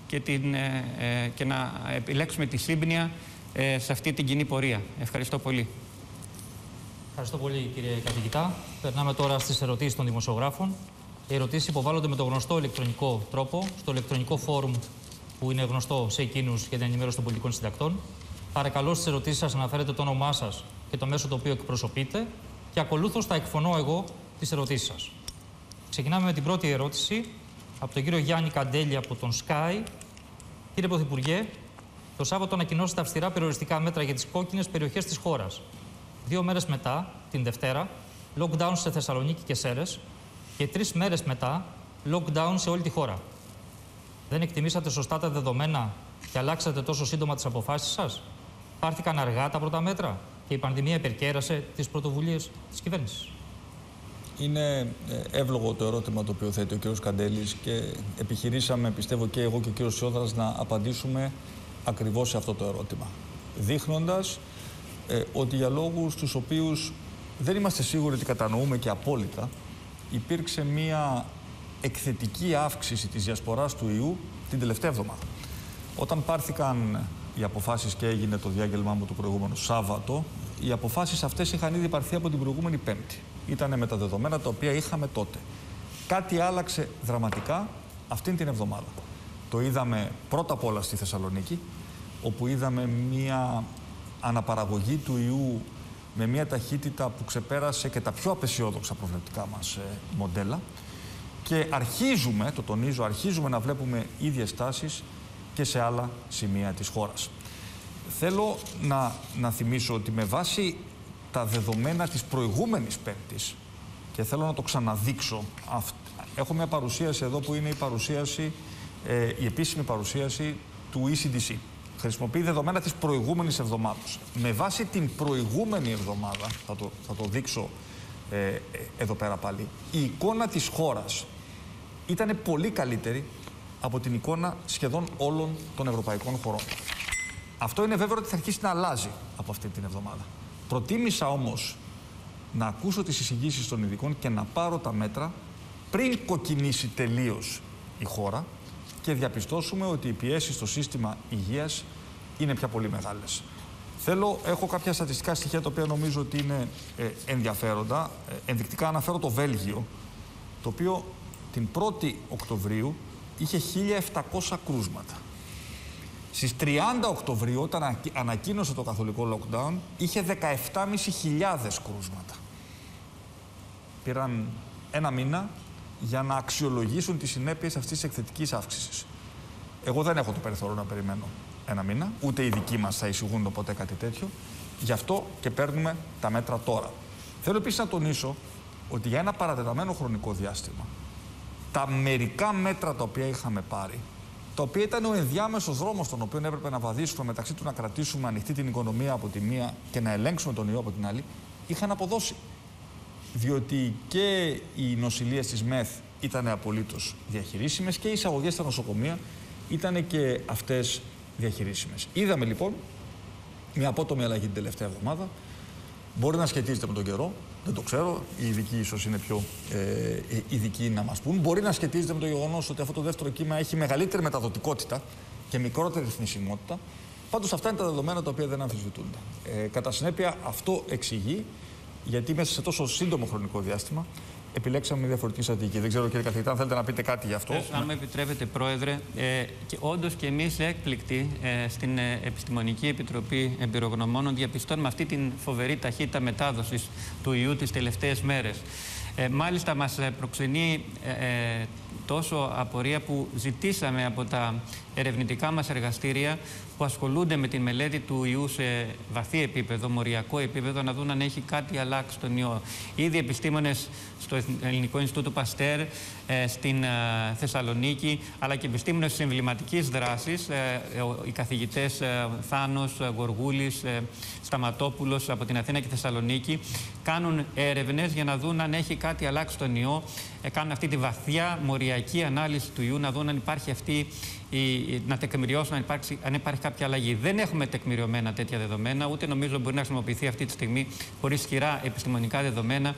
και να επιλέξουμε τη σύμπνοια σε αυτή την κοινή πορεία. Ευχαριστώ πολύ. Ευχαριστώ πολύ, κύριε καθηγητά. Περνάμε τώρα στις ερωτήσεις των δημοσιογράφων. Οι ερωτήσεις υποβάλλονται με το γνωστό ηλεκτρονικό τρόπο, στο ηλεκτρονικό φόρουμ που είναι γνωστό σε εκείνους για την ενημέρωση των πολιτικών συντακτών. Παρακαλώ στις ερωτήσεις σας να αναφέρετε το όνομά σας και το μέσο το οποίο εκπροσωπείτε και ακολούθως θα εκφωνώ εγώ τις ερωτήσεις σας. Ξεκινάμε με την πρώτη ερώτηση από τον κύριο Γιάννη Καντέλη από τον Sky. Κύριε Πρωθυπουργέ, το Σάββατο ανακοινώσετε αυστηρά περιοριστικά μέτρα για τις κόκκινες περιοχές της χώρας. 2 μέρες μετά, την Δευτέρα, lockdown σε Θεσσαλονίκη και Σέρρες και 3 μέρες μετά, lockdown σε όλη τη χώρα. Δεν εκτιμήσατε σωστά τα δεδομένα και αλλάξατε τόσο σύντομα τις αποφάσεις σας? Πάρθηκαν αργά τα πρώτα μέτρα και η πανδημία υπερκέρασε τις πρωτοβουλίες της κυβέρνησης? Είναι εύλογο το ερώτημα το οποίο θέτει ο κ. Καντέλης και επιχειρήσαμε, πιστεύω και εγώ και ο κ. Σιόδρας, να απαντήσουμε ακριβώς σε αυτό το ερώτημα. Δείχνοντας ότι για λόγους τους οποίους δεν είμαστε σίγουροι ότι κατανοούμε και απόλυτα, υπήρξε μία εκθετική αύξηση της διασποράς του ιού την τελευταία εβδομάδα. Όταν πάρθηκαν οι αποφάσεις και έγινε το διάγγελμά μου το προηγούμενο Σάββατο, οι αποφάσεις αυτές είχαν ήδη πάρθει από την προηγούμενη Πέμπτη. Ήτανε με τα δεδομένα τα οποία είχαμε τότε. Κάτι άλλαξε δραματικά αυτήν την εβδομάδα. Το είδαμε πρώτα απ' όλα στη Θεσσαλονίκη, όπου είδαμε μία αναπαραγωγή του ιού με μία ταχύτητα που ξεπέρασε και τα πιο απεσιόδοξα προβλεπτικά μας μοντέλα. Και αρχίζουμε, το τονίζω, αρχίζουμε να βλέπουμε ίδιες τάσεις και σε άλλα σημεία της χώρας. Θέλω να θυμίσω ότι με βάση τα δεδομένα της προηγούμενης Πέμπτης, και θέλω να το ξαναδείξω, έχω μια παρουσίαση εδώ που είναι η επίσημη παρουσίαση του ECDC. Χρησιμοποιεί δεδομένα της προηγούμενης εβδομάδας. Με βάση την προηγούμενη εβδομάδα, θα το δείξω εδώ πέρα πάλι, η εικόνα της χώρας ήταν πολύ καλύτερη από την εικόνα σχεδόν όλων των ευρωπαϊκών χωρών. Αυτό είναι βέβαιο ότι θα αρχίσει να αλλάζει από αυτή την εβδομάδα. Προτίμησα όμως να ακούσω τις εισηγήσεις των ειδικών και να πάρω τα μέτρα πριν κοκκινήσει τελείως η χώρα, και διαπιστώσουμε ότι οι πιέσεις στο σύστημα υγείας είναι πια πολύ μεγάλες. Έχω κάποια στατιστικά στοιχεία τα οποία νομίζω ότι είναι ενδιαφέροντα. Ενδεικτικά αναφέρω το Βέλγιο, το οποίο την 1η Οκτωβρίου είχε 1.700 κρούσματα. Στις 30 Οκτωβρίου, όταν ανακοίνωσε το καθολικό lockdown, είχε 17.500 κρούσματα. Πήραν ένα μήνα για να αξιολογήσουν τις συνέπειες αυτής της εκθετικής αύξησης. Εγώ δεν έχω το περιθώριο να περιμένω ένα μήνα, ούτε οι δικοί μας θα εισηγούν ποτέ κάτι τέτοιο. Γι' αυτό και παίρνουμε τα μέτρα τώρα. Θέλω επίσης να τονίσω ότι για ένα παρατεταμένο χρονικό διάστημα, τα μερικά μέτρα τα οποία είχαμε πάρει, τα οποία ήταν ο ενδιάμεσος δρόμος τον οποίο έπρεπε να βαδίσουμε μεταξύ του να κρατήσουμε ανοιχτή την οικονομία από τη μία και να ελέγξουμε τον ιό από την άλλη, είχαν αποδώσει. Διότι και οι νοσηλείες της ΜΕΘ ήταν απολύτως διαχειρίσιμες και οι εισαγωγές στα νοσοκομεία ήταν και αυτές διαχειρίσιμες. Είδαμε λοιπόν μια απότομη αλλαγή την τελευταία εβδομάδα. Μπορεί να σχετίζεται με τον καιρό, δεν το ξέρω. Οι ειδικοί ίσως είναι πιο ειδικοί να μας πούν. Μπορεί να σχετίζεται με το γεγονός ότι αυτό το δεύτερο κύμα έχει μεγαλύτερη μεταδοτικότητα και μικρότερη θνησιμότητα. Πάντως αυτά είναι τα δεδομένα τα οποία δεν αμφισβητούνται. Κατά συνέπεια, αυτό εξηγεί γιατί μέσα σε τόσο σύντομο χρονικό διάστημα επιλέξαμε μια διαφορετική στρατηγική. Δεν ξέρω, κύριε καθηγητά, αν θέλετε να πείτε κάτι γι' αυτό. Αν με επιτρέπετε, Πρόεδρε, και όντως και εμείς έκπληκτοι στην Επιστημονική Επιτροπή Εμπειρογνωμόνων διαπιστώνουμε αυτή την φοβερή ταχύτητα μετάδοσης του ιού τις τελευταίες μέρες. Μάλιστα, μας προξενεί τόσο απορία που ζητήσαμε από τα ερευνητικά μας εργαστήρια που ασχολούνται με τη μελέτη του ιού σε βαθύ επίπεδο, μοριακό επίπεδο, να δουν αν έχει κάτι αλλάξει στον ιό. Ήδη επιστήμονες στο Ελληνικό Ινστιτούτο Παστέρ, στην Θεσσαλονίκη, αλλά και επιστήμονες της εμβληματικής δράσης, οι καθηγητές Θάνος, Γοργούλης, Σταματόπουλος από την Αθήνα και Θεσσαλονίκη, κάνουν έρευνες για να δουν αν έχει κάτι αλλάξει στον ιό, κάνουν αυτή τη βαθιά μοριακή ανάλυση του ιού, να δουν αν υπάρχει αυτή, να τεκμηριώσουν αν υπάρχει κάποια αλλαγή. Δεν έχουμε τεκμηριωμένα τέτοια δεδομένα, ούτε νομίζω μπορεί να χρησιμοποιηθεί αυτή τη στιγμή χωρίς ισχυρά επιστημονικά δεδομένα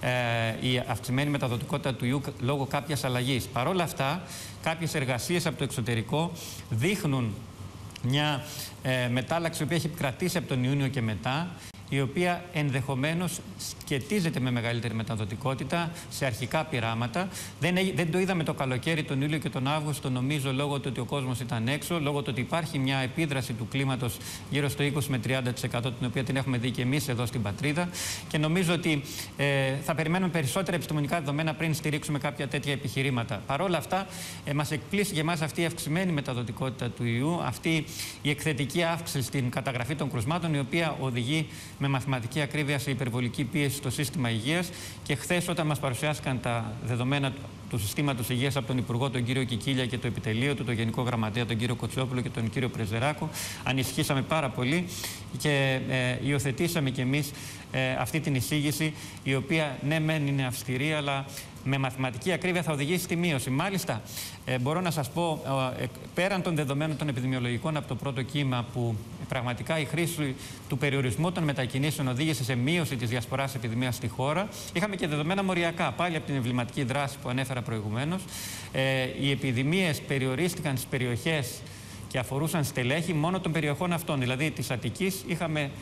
η αυξημένη μεταδοτικότητα του ιού λόγω κάποιας αλλαγής. Παρ' όλα αυτά, κάποιες εργασίες από το εξωτερικό δείχνουν μια μετάλλαξη που έχει επικρατήσει από τον Ιούνιο και μετά, η οποία ενδεχομένως σχετίζεται με μεγαλύτερη μεταδοτικότητα σε αρχικά πειράματα. Δεν το είδαμε το καλοκαίρι, τον Ιούλιο και τον Αύγουστο, νομίζω, λόγω του ότι ο κόσμος ήταν έξω, λόγω του ότι υπάρχει μια επίδραση του κλίματος γύρω στο 20 με 30%, την οποία την έχουμε δει και εμείς εδώ στην πατρίδα. Και νομίζω ότι θα περιμένουμε περισσότερα επιστημονικά δεδομένα πριν στηρίξουμε κάποια τέτοια επιχειρήματα. Παρ' όλα αυτά, μας εκπλήσει για εμάς αυτή η αυξημένη μεταδοτικότητα του ιού, αυτή η εκθετική αύξηση στην καταγραφή των κρουσμάτων, η οποία οδηγεί με μαθηματική ακρίβεια σε υπερβολική πίεση στο σύστημα υγείας. Και χθες, όταν μας παρουσιάστηκαν τα δεδομένα του συστήματος υγείας από τον Υπουργό, τον κύριο Κικίλια, και το επιτελείο του, τον Γενικό Γραμματέα, τον κύριο Κοτσόπουλο και τον κύριο Πρεζεράκο, ανησυχήσαμε πάρα πολύ και υιοθετήσαμε κι εμείς αυτή την εισήγηση, η οποία ναι μεν είναι αυστηρή, αλλά με μαθηματική ακρίβεια θα οδηγήσει στη μείωση. Μάλιστα, μπορώ να σας πω, πέραν των δεδομένων των επιδημιολογικών από το πρώτο κύμα, που πραγματικά η χρήση του περιορισμού των μετακινήσεων οδήγησε σε μείωση της διασποράς επιδημίας στη χώρα, είχαμε και δεδομένα μοριακά, πάλι από την εμβληματική δράση που ανέφερα προηγουμένως. Οι επιδημίες περιορίστηκαν στις περιοχές και αφορούσαν στελέχη μόνο των περιοχών αυτών. Δηλαδή της Αττικής είχαμε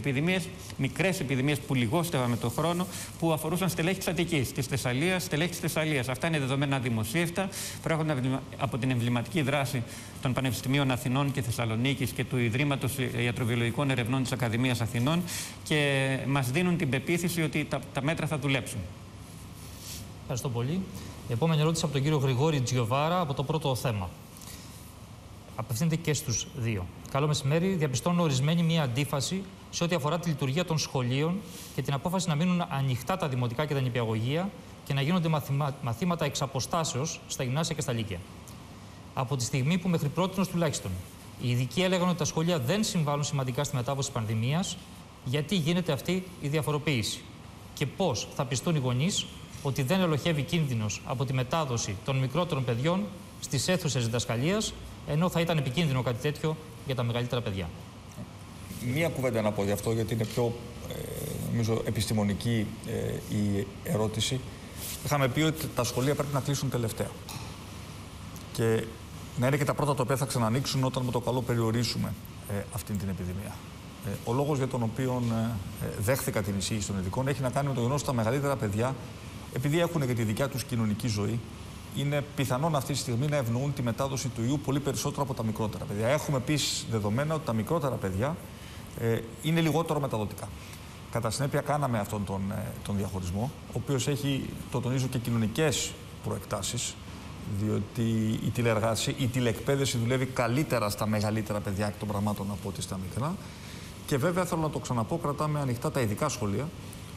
μικρές επιδημίες που λιγόστευαν τον χρόνο, που αφορούσαν στελέχη της Αττικής, της Θεσσαλίας, στελέχη της Θεσσαλίας. Αυτά είναι δεδομένα δημοσίευτα, προέρχονται από την εμβληματική δράση των Πανεπιστημίων Αθηνών και Θεσσαλονίκης και του Ιδρύματος Ιατροβιολογικών Ερευνών της Ακαδημίας Αθηνών, και μας δίνουν την πεποίθηση ότι τα μέτρα θα δουλέψουν. Ευχαριστώ πολύ. Η επόμενη ερώτηση από τον κύριο Γρηγόρη Τζιοβάρα από το πρώτο θέμα. Απευθύνεται και στους δύο. Καλό μεσημέρι. Διαπιστώνω ορισμένη μία αντίφαση σε ό,τι αφορά τη λειτουργία των σχολείων και την απόφαση να μείνουν ανοιχτά τα δημοτικά και τα νηπιαγωγεία και να γίνονται μαθήματα εξ αποστάσεως στα γυμνάσια και στα λύκεια. Από τη στιγμή που μέχρι πρότινος τουλάχιστον οι ειδικοί έλεγαν ότι τα σχολεία δεν συμβάλλουν σημαντικά στη μετάδοση της πανδημίας, γιατί γίνεται αυτή η διαφοροποίηση? Και πώς θα πιστούν οι γονείς ότι δεν ελοχεύει κίνδυνος από τη μετάδοση των μικρότερων παιδιών στις αίθουσες διδασκαλίας, ενώ θα ήταν επικίνδυνο κάτι τέτοιο για τα μεγαλύτερα παιδιά? Μία κουβέντα να πω γι' αυτό, γιατί είναι πιο νομίζω επιστημονική η ερώτηση. Είχαμε πει ότι τα σχολεία πρέπει να κλείσουν τελευταία. Και να είναι και τα πρώτα τα οποία θα ξανανοίξουν όταν με το καλό περιορίσουμε αυτή την επιδημία. Ο λόγος για τον οποίο δέχθηκα την εισήγηση των ειδικών έχει να κάνει με το γεγονός ότι τα μεγαλύτερα παιδιά, επειδή έχουν και τη δικιά τους κοινωνική ζωή, είναι πιθανόν αυτή τη στιγμή να ευνοούν τη μετάδοση του ιού πολύ περισσότερο από τα μικρότερα παιδιά. Έχουμε επίσης δεδομένα ότι τα μικρότερα παιδιά είναι λιγότερο μεταδοτικά. Κατά συνέπεια, κάναμε αυτόν τον διαχωρισμό, ο οποίος έχει, το τονίζω, και κοινωνικές προεκτάσεις, διότι η τηλεεργασία, η τηλεκπαίδευση δουλεύει καλύτερα στα μεγαλύτερα παιδιά εκ των πραγμάτων από ό,τι στα μικρά. Και βέβαια, θέλω να το ξαναπώ, κρατάμε ανοιχτά τα ειδικά σχολεία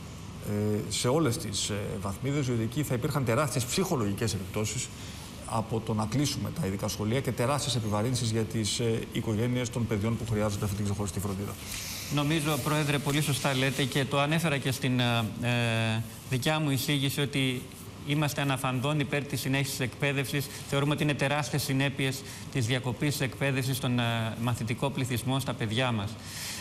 σε όλες τις βαθμίδες, διότι εκεί θα υπήρχαν τεράστιες ψυχολογικές επιπτώσεις από το να κλείσουμε τα ειδικά σχολεία και τεράστιες επιβαρύνσεις για τις οικογένειες των παιδιών που χρειάζονται αυτή την ξεχωριστή φροντίδα. Νομίζω, Πρόεδρε, πολύ σωστά λέτε και το ανέφερα και στην δικιά μου εισήγηση ότι είμαστε αναφανδόν υπέρ της συνέχισης της εκπαίδευσης. Θεωρούμε ότι είναι τεράστιες συνέπειες της διακοπής της εκπαίδευσης στον μαθητικό πληθυσμό στα παιδιά μας.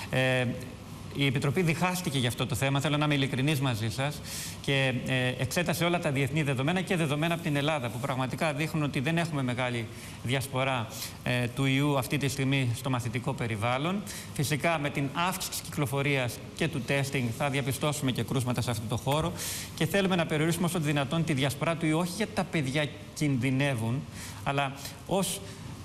Η Επιτροπή διχάστηκε για αυτό το θέμα, θέλω να είμαι ειλικρινής μαζί σας, και εξέτασε όλα τα διεθνή δεδομένα και δεδομένα από την Ελλάδα, που πραγματικά δείχνουν ότι δεν έχουμε μεγάλη διασπορά του ιού αυτή τη στιγμή στο μαθητικό περιβάλλον. Φυσικά, με την αύξηση της κυκλοφορίας και του τέστινγκ θα διαπιστώσουμε και κρούσματα σε αυτό το χώρο και θέλουμε να περιορίσουμε όσο δυνατόν τη διασπορά του ιού, όχι γιατί τα παιδιά κινδυνεύουν, αλλά ως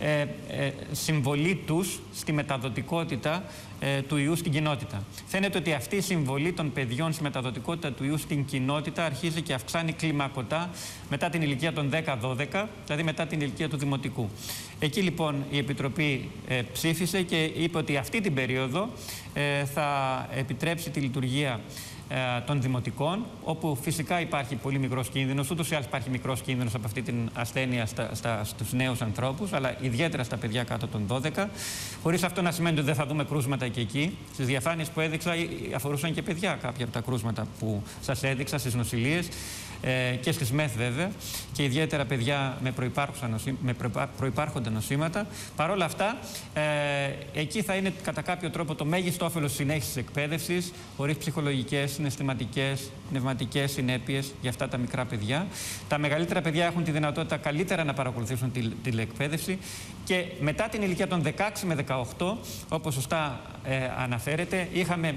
συμβολή τους στη μεταδοτικότητα του ιού στην κοινότητα. Φαίνεται ότι αυτή η συμβολή των παιδιών στη μεταδοτικότητα του ιού στην κοινότητα αρχίζει και αυξάνει κλιμακωτά μετά την ηλικία των 10-12, δηλαδή μετά την ηλικία του δημοτικού. Εκεί λοιπόν η Επιτροπή ψήφισε και είπε ότι αυτή την περίοδο θα επιτρέψει τη λειτουργία των δημοτικών, όπου φυσικά υπάρχει πολύ μικρός κίνδυνος, ούτως ή άλλως υπάρχει μικρός κίνδυνος από αυτή την ασθένεια στους νέους ανθρώπους, αλλά ιδιαίτερα στα παιδιά κάτω των 12, χωρίς αυτό να σημαίνει ότι δεν θα δούμε κρούσματα και εκεί. Στις διαφάνειες που έδειξα αφορούσαν και παιδιά κάποια από τα κρούσματα που σας έδειξα στις νοσηλείες και στις ΜΕΘ βέβαια, και ιδιαίτερα παιδιά με προϋπάρχοντα νοσήματα. Παρ' όλα αυτά, εκεί θα είναι κατά κάποιο τρόπο το μέγιστο όφελος συνέχισης της εκπαίδευσης, χωρίς ψυχολογικές, συναισθηματικές, πνευματικές συνέπειες για αυτά τα μικρά παιδιά. Τα μεγαλύτερα παιδιά έχουν τη δυνατότητα καλύτερα να παρακολουθήσουν τη τηλεεκπαίδευση και μετά την ηλικία των 16 με 18, όπως σωστά αναφέρεται, είχαμε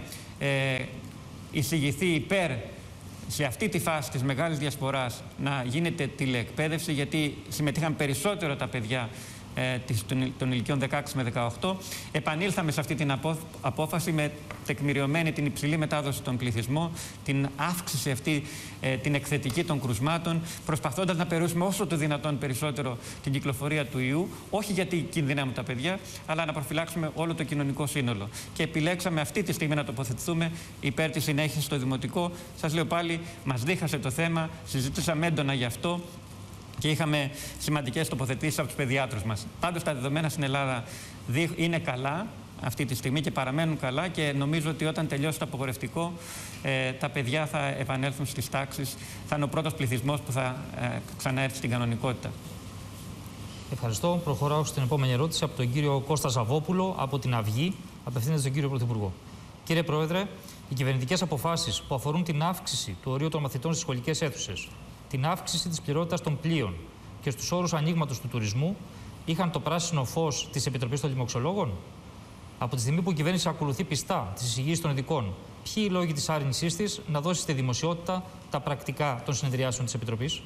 εισηγηθεί υπέρ σε αυτή τη φάση της μεγάλης διασποράς να γίνεται τηλεεκπαίδευση, γιατί συμμετείχαν περισσότερο τα παιδιά των ηλικιών 16 με 18. Επανήλθαμε σε αυτή την απόφαση με τεκμηριωμένη την υψηλή μετάδοση των πληθυσμών, την αύξηση αυτή, την εκθετική των κρουσμάτων, προσπαθώντας να περιορίσουμε όσο το δυνατόν περισσότερο την κυκλοφορία του ιού, όχι γιατί κινδυνεύουν τα παιδιά, αλλά να προφυλάξουμε όλο το κοινωνικό σύνολο. Και επιλέξαμε αυτή τη στιγμή να τοποθετηθούμε υπέρ της συνέχισης στο δημοτικό. Σας λέω πάλι, μας δίχασε το θέμα, συζητήσαμε έντονα γι' αυτό και είχαμε σημαντικές τοποθετήσεις από τους παιδιάτρους μας. Πάντως τα δεδομένα στην Ελλάδα είναι καλά αυτή τη στιγμή και παραμένουν καλά, και νομίζω ότι όταν τελειώσει το απογορευτικό τα παιδιά θα επανέλθουν στις τάξεις. Θα είναι ο πρώτος πληθυσμός που θα ξαναέρθει στην κανονικότητα. Ευχαριστώ. Προχωράω στην επόμενη ερώτηση από τον κύριο Κώστα Ζαβόπουλο από την Αυγή. Απευθύνεται στον κύριο Πρωθυπουργό. Κύριε Πρόεδρε, οι κυβερνητικές αποφάσεις που αφορούν την αύξηση του ορίου των μαθητών στις σχολικές αίθουσες, την αύξηση της πληρότητας των πλοίων και στους όρους ανοίγματος του τουρισμού είχαν το πράσινο φως της Επιτροπής των Λοιμοξιολόγων? Από τη στιγμή που η κυβέρνηση ακολουθεί πιστά τις εισηγήσεις των ειδικών, ποιοι οι λόγοι της άρνησής της να δώσει στη δημοσιότητα τα πρακτικά των συνεδριάσεων της Επιτροπής?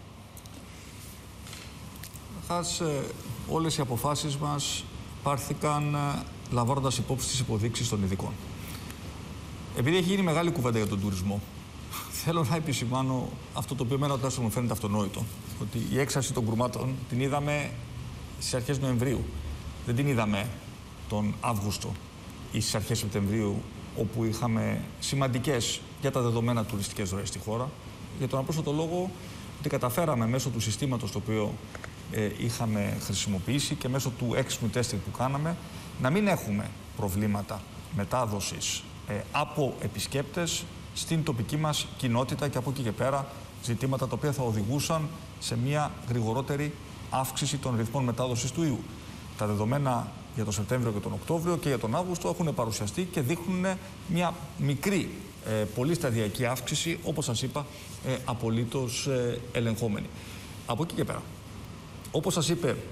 Όλες οι αποφάσεις μας πάρθηκαν λαμβάνοντας υπόψη τις υποδείξεις των ειδικών. Επειδή έχει γίνει μεγάλη κουβέντα για τον τουρισμό, θέλω να επισημάνω αυτό το οποίο εμένα τουλάχιστον μου φαίνεται αυτονόητο. Ότι η έξαρση των κρουσμάτων την είδαμε στις αρχές Νοεμβρίου. Δεν την είδαμε τον Αύγουστο ή στις αρχές Σεπτεμβρίου, όπου είχαμε σημαντικές για τα δεδομένα τουριστικές ροές στη χώρα. Για τον απλούστατο λόγο ότι καταφέραμε μέσω του συστήματος το οποίο είχαμε χρησιμοποιήσει και μέσω του έξυπνου τέστινγκ που κάναμε να μην έχουμε προβλήματα μετάδοσης από επισκέπτες στην τοπική μας κοινότητα και από εκεί και πέρα ζητήματα τα οποία θα οδηγούσαν σε μια γρηγορότερη αύξηση των ρυθμών μετάδοσης του ιού. Τα δεδομένα για τον Σεπτέμβριο και τον Οκτώβριο και για τον Αύγουστο έχουν παρουσιαστεί και δείχνουν μια μικρή, πολύ σταδιακή αύξηση, όπως σας είπα, απολύτως ελεγχόμενη. Από εκεί και πέρα, όπως σας είπε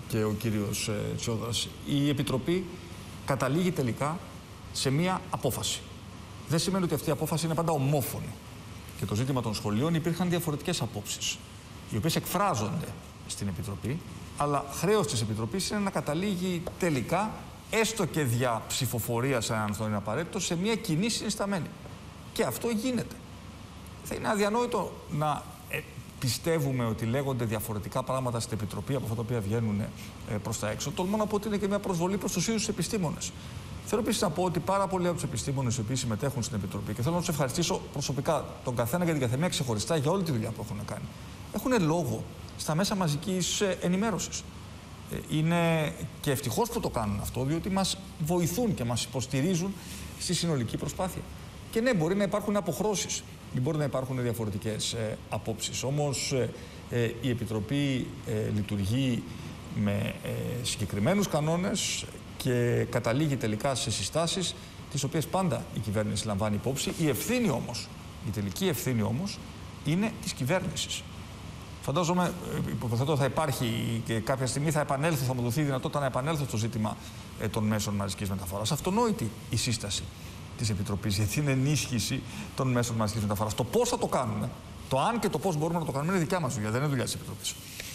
και ο κύριος Τσιόδρας. Η Επιτροπή καταλήγει τελικά σε μία απόφαση. Δεν σημαίνει ότι αυτή η απόφαση είναι πάντα ομόφωνη. Και το ζήτημα των σχολείων υπήρχαν διαφορετικές απόψεις, οι οποίες εκφράζονται στην Επιτροπή, αλλά χρέος της Επιτροπής είναι να καταλήγει τελικά, έστω και δια ψηφοφορίας, αν αυτό είναι απαραίτητο, σε μια κοινή συνισταμένη. Και αυτό γίνεται. Θα είναι αδιανόητο να πιστεύουμε ότι λέγονται διαφορετικά πράγματα στην Επιτροπή από αυτά τα οποία βγαίνουν προς τα έξω. Τολμώ να πω ότι είναι και μια προσβολή προς τους ίδιους τους επιστήμονες. Θέλω επίσης να πω ότι πάρα πολλοί από τους επιστήμονες οι οποίοι συμμετέχουν στην Επιτροπή, και θέλω να τους ευχαριστήσω προσωπικά τον καθένα για την καθεμία ξεχωριστά για όλη τη δουλειά που έχουν κάνει, έχουν λόγο στα μέσα μαζικής ενημέρωσης. Είναι και ευτυχώς που το κάνουν αυτό, διότι μας βοηθούν και μας υποστηρίζουν στη συνολική προσπάθεια. Και ναι, μπορεί να υπάρχουν αποχρώσεις, μπορεί να υπάρχουν διαφορετικές απόψεις. Όμως η Επιτροπή λειτουργεί με συγκεκριμένους κανόνες και καταλήγει τελικά σε συστάσεις, τις οποίες πάντα η κυβέρνηση λαμβάνει υπόψη. Η ευθύνη όμως, η τελική ευθύνη όμως, είναι της κυβέρνησης. Φαντάζομαι, υποθέτω θα υπάρχει και κάποια στιγμή θα επανέλθω, θα μου δοθεί η δυνατότητα να επανέλθω στο ζήτημα των μέσων μαζικής μεταφοράς. Αυτονόητη η σύσταση της Επιτροπής για την ενίσχυση των μέσων μαζικής μεταφοράς. Το πώς θα το κάνουμε, το αν και το πώς μπορούμε να το κάνουμε, είναι δικιά μας δουλειά, δεν είναι δουλειά της Επιτροπής.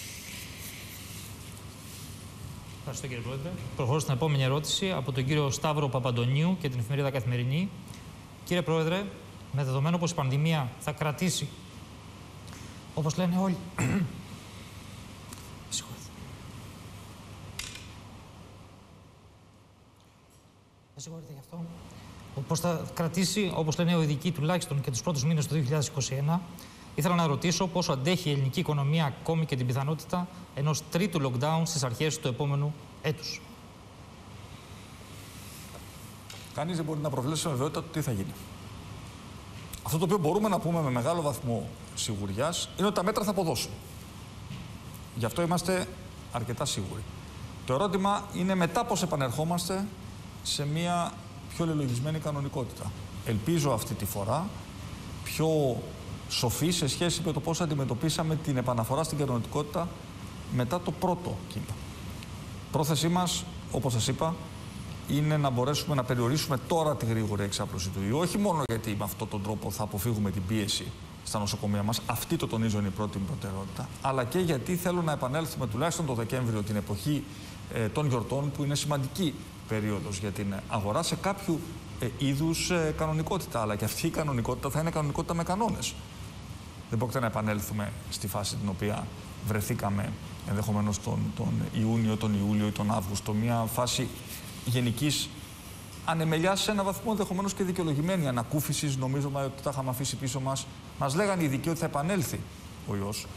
Ευχαριστώ, κύριε Πρόεδρε. Προχωρώ στην επόμενη ερώτηση από τον κύριο Σταύρο Παπαντονίου και την εφημερίδα Καθημερινή. Κύριε Πρόεδρε, με δεδομένο πως η πανδημία θα κρατήσει, όπως λένε όλοι. Συγχωρείτε γι' αυτό. Πως θα κρατήσει, όπως λένε οι ειδικοί, τουλάχιστον και τους πρώτους μήνες του 2021, ήθελα να ρωτήσω πόσο αντέχει η ελληνική οικονομία ακόμη και την πιθανότητα ενός τρίτου lockdown στις αρχές του επόμενου έτους. Κανείς δεν μπορεί να προβλέψει με βεβαιότητα τι θα γίνει. Αυτό το οποίο μπορούμε να πούμε με μεγάλο βαθμό σιγουριάς είναι ότι τα μέτρα θα αποδώσουν. Γι' αυτό είμαστε αρκετά σίγουροι. Το ερώτημα είναι μετά πώς επανερχόμαστε σε μια πιο λελογισμένη κανονικότητα. Ελπίζω αυτή τη φορά πιο σοφή σε σχέση με το πώς αντιμετωπίσαμε την επαναφορά στην κανονικότητα μετά το πρώτο κύμα. Πρόθεσή μας, όπως σας είπα, είναι να μπορέσουμε να περιορίσουμε τώρα τη γρήγορη εξάπλωση του ιού. Όχι μόνο γιατί με αυτόν τον τρόπο θα αποφύγουμε την πίεση στα νοσοκομεία μας, αυτή το τονίζω είναι η πρώτη μου προτεραιότητα, αλλά και γιατί θέλω να επανέλθουμε τουλάχιστον το Δεκέμβριο, την εποχή των γιορτών, που είναι σημαντική περίοδος για την αγορά, σε κάποιο είδους κανονικότητα. Αλλά και αυτή η κανονικότητα θα είναι κανονικότητα με κανόνες. Δεν πρόκειται να επανέλθουμε στη φάση την οποία βρεθήκαμε ενδεχομένως τον Ιούνιο, τον Ιούλιο ή τον Αύγουστο. Μια φάση γενικής ανεμελιάς, σε έναν βαθμό ενδεχομένως και δικαιολογημένη ανακούφισης. Νομίζω ότι τα είχαμε αφήσει πίσω μας. Μας λέγανε οι ειδικοί ότι θα επανέλθει ο ιός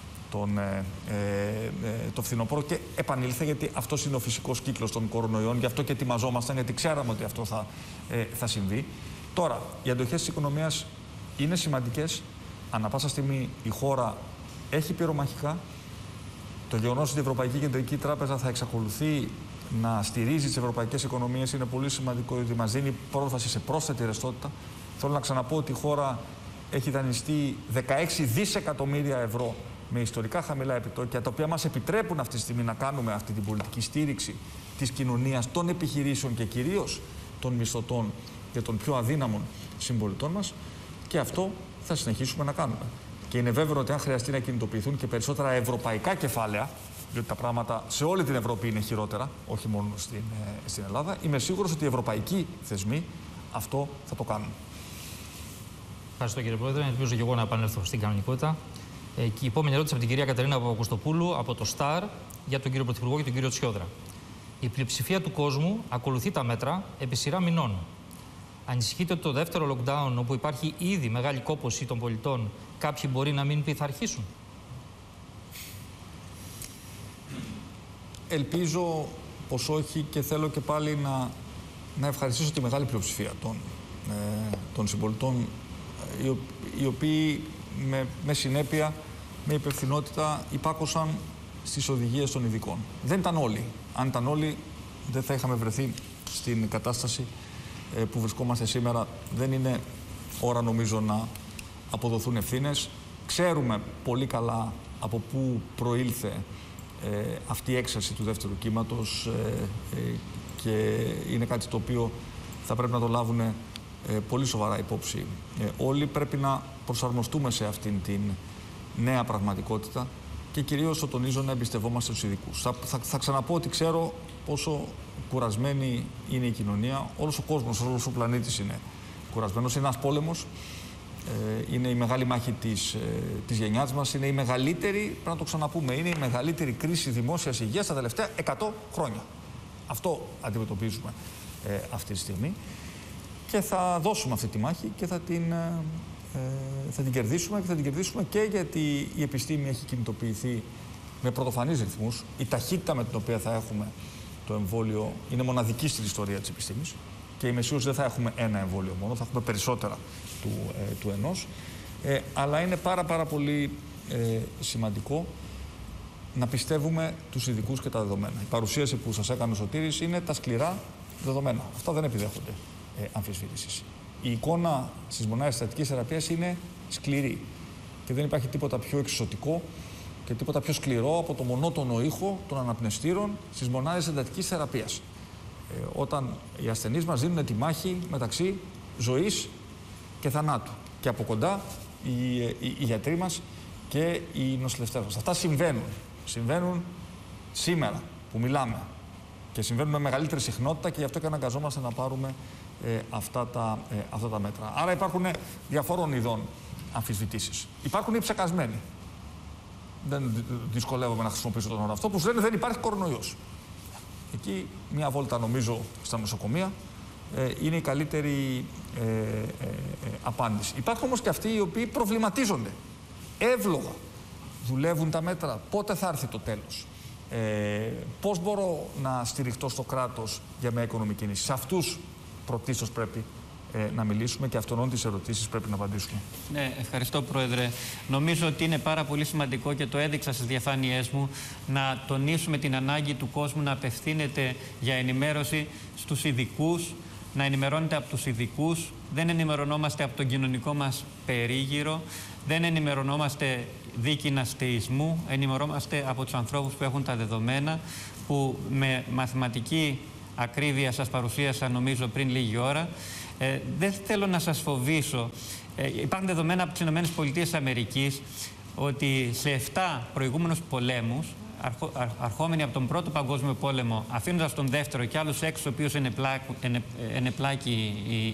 το φθινόπωρο και επανήλθε, γιατί αυτός είναι ο φυσικός κύκλος των κορονοϊών. Γι' αυτό και ετοιμαζόμασταν, γιατί ξέραμε ότι αυτό θα συμβεί. Τώρα, οι αντοχές της οικονομίας είναι σημαντικές. Ανά πάσα στιγμή η χώρα έχει πυρομαχικά. Το γεγονός ότι η Ευρωπαϊκή Κεντρική Τράπεζα θα εξακολουθεί να στηρίζει τις ευρωπαϊκές οικονομίες είναι πολύ σημαντικό, γιατί μας δίνει πρόσβαση σε πρόσθετη ρευστότητα. Θέλω να ξαναπώ ότι η χώρα έχει δανειστεί 16 δισεκατομμύρια ευρώ με ιστορικά χαμηλά επιτόκια, τα οποία μας επιτρέπουν αυτή τη στιγμή να κάνουμε αυτή την πολιτική στήριξη της κοινωνίας, των επιχειρήσεων και κυρίως των μισθωτών και των πιο αδύναμων συμπολιτών μας, και αυτό θα συνεχίσουμε να κάνουμε. Και είναι βέβαιο ότι αν χρειαστεί να κινητοποιηθούν και περισσότερα ευρωπαϊκά κεφάλαια, διότι τα πράγματα σε όλη την Ευρώπη είναι χειρότερα, όχι μόνο στην Ελλάδα, είμαι σίγουρος ότι οι ευρωπαϊκοί θεσμοί αυτό θα το κάνουν. Ευχαριστώ, κύριε Πρόεδρε. Ελπίζω και εγώ να επανέλθω στην κανονικότητα. Και η επόμενη ερώτηση από την κυρία Κατερίνα Παπακοστοπούλου από το ΣΤΑΡ για τον κύριο Πρωθυπουργό και τον κύριο Τσιόδρα. Η πλειοψηφία του κόσμου ακολουθεί τα μέτρα επί σειρά μηνών. Ανησυχείτε ότι το δεύτερο lockdown, όπου υπάρχει ήδη μεγάλη κόπωση των πολιτών, κάποιοι μπορεί να μην πειθαρχήσουν? Ελπίζω πως όχι, και θέλω και πάλι να ευχαριστήσω τη μεγάλη πλειοψηφία των συμπολιτών, οι οποίοι με συνέπεια, με υπευθυνότητα υπάκουσαν στις οδηγίες των ειδικών. Δεν ήταν όλοι. Αν ήταν όλοι, δεν θα είχαμε βρεθεί στην κατάσταση που βρισκόμαστε σήμερα. Δεν είναι ώρα, νομίζω, να αποδοθούν ευθύνες. Ξέρουμε πολύ καλά από πού προήλθε αυτή η έξαρση του δεύτερου κύματος και είναι κάτι το οποίο θα πρέπει να το λάβουν πολύ σοβαρά υπόψη. Όλοι πρέπει να προσαρμοστούμε σε αυτήν την νέα πραγματικότητα και κυρίως, το τονίζω, να εμπιστευόμαστε τους ειδικούς. Θα ξαναπώ ότι ξέρω πόσο κουρασμένη είναι η κοινωνία, όλος ο κόσμος, όλος ο πλανήτης είναι κουρασμένος. Είναι ένας πόλεμος, είναι η μεγάλη μάχη της γενιάς μας, είναι η μεγαλύτερη, πρέπει να το ξαναπούμε, είναι η μεγαλύτερη κρίση δημόσιας υγείας τα τελευταία 100 χρόνια. Αυτό αντιμετωπίζουμε αυτή τη στιγμή και θα δώσουμε αυτή τη μάχη και θα την κερδίσουμε, και θα την κερδίσουμε και γιατί η επιστήμη έχει κινητοποιηθεί με πρωτοφανείς ρυθμούς. Η ταχύτητα με την οποία θα έχουμε το εμβόλιο είναι μοναδική στην ιστορία της επιστήμης και είμαι σίγουρος δεν θα έχουμε ένα εμβόλιο μόνο, θα έχουμε περισσότερα του ενός. Αλλά είναι πάρα πολύ σημαντικό να πιστεύουμε τους ειδικούς και τα δεδομένα. Η παρουσίαση που σας έκανε ο Σωτήρης είναι τα σκληρά δεδομένα. Αυτά δεν επιδέχονται αμφισβήτησης. Η εικόνα στις μονάδες συστατικής θεραπείας είναι σκληρή και δεν υπάρχει τίποτα πιο εξωτικό και τίποτα πιο σκληρό από το μονότονο ήχο των αναπνευστήρων στις μονάδες εντατικής θεραπείας. Όταν οι ασθενείς μας δίνουν τη μάχη μεταξύ ζωής και θανάτου. Και από κοντά οι γιατροί μας και οι νοσηλευτές μας. Αυτά συμβαίνουν σήμερα που μιλάμε και συμβαίνουν με μεγαλύτερη συχνότητα και γι' αυτό και αναγκαζόμαστε να πάρουμε αυτά τα μέτρα. Άρα υπάρχουν διαφόρων ειδών αμφισβητήσεις. Υπάρχουν οι ψεκασμένοι. Δεν δυσκολεύομαι να χρησιμοποιήσω τον όρο αυτό, που λένε δεν υπάρχει κορονοϊός. Εκεί μια βόλτα, νομίζω, στα νοσοκομεία είναι η καλύτερη απάντηση. Υπάρχουν όμως και αυτοί οι οποίοι προβληματίζονται. Εύλογα δουλεύουν τα μέτρα. Πότε θα έρθει το τέλος. Πώς μπορώ να στηριχτώ στο κράτος για μια οικονομική κίνηση. Σε αυτούς πρωτίστως πρέπει να μιλήσουμε και αυτόν τις ερωτήσεις πρέπει να απαντήσουμε. Ναι, ευχαριστώ, Πρόεδρε. Νομίζω ότι είναι πάρα πολύ σημαντικό και το έδειξα στις διαφάνειές μου να τονίσουμε την ανάγκη του κόσμου να απευθύνεται για ενημέρωση στους ειδικούς, να ενημερώνεται από τους ειδικούς. Δεν ενημερωνόμαστε από τον κοινωνικό μας περίγυρο, δεν ενημερωνόμαστε δίκαινα στεϊσμού, ενημερωνόμαστε από τους ανθρώπους που έχουν τα δεδομένα, που με μαθηματική ακρίβεια σας παρουσίασα, νομίζω, πριν λίγη ώρα. Δεν θέλω να σας φοβήσω. Υπάρχουν δεδομένα από τις ΗΠΑ ότι σε 7 προηγούμενους πολέμους, αρχόμενοι από τον Πρώτο Παγκόσμιο Πόλεμο, αφήνοντας τον Δεύτερο και άλλους 6, ο οποίος ενεπλάκη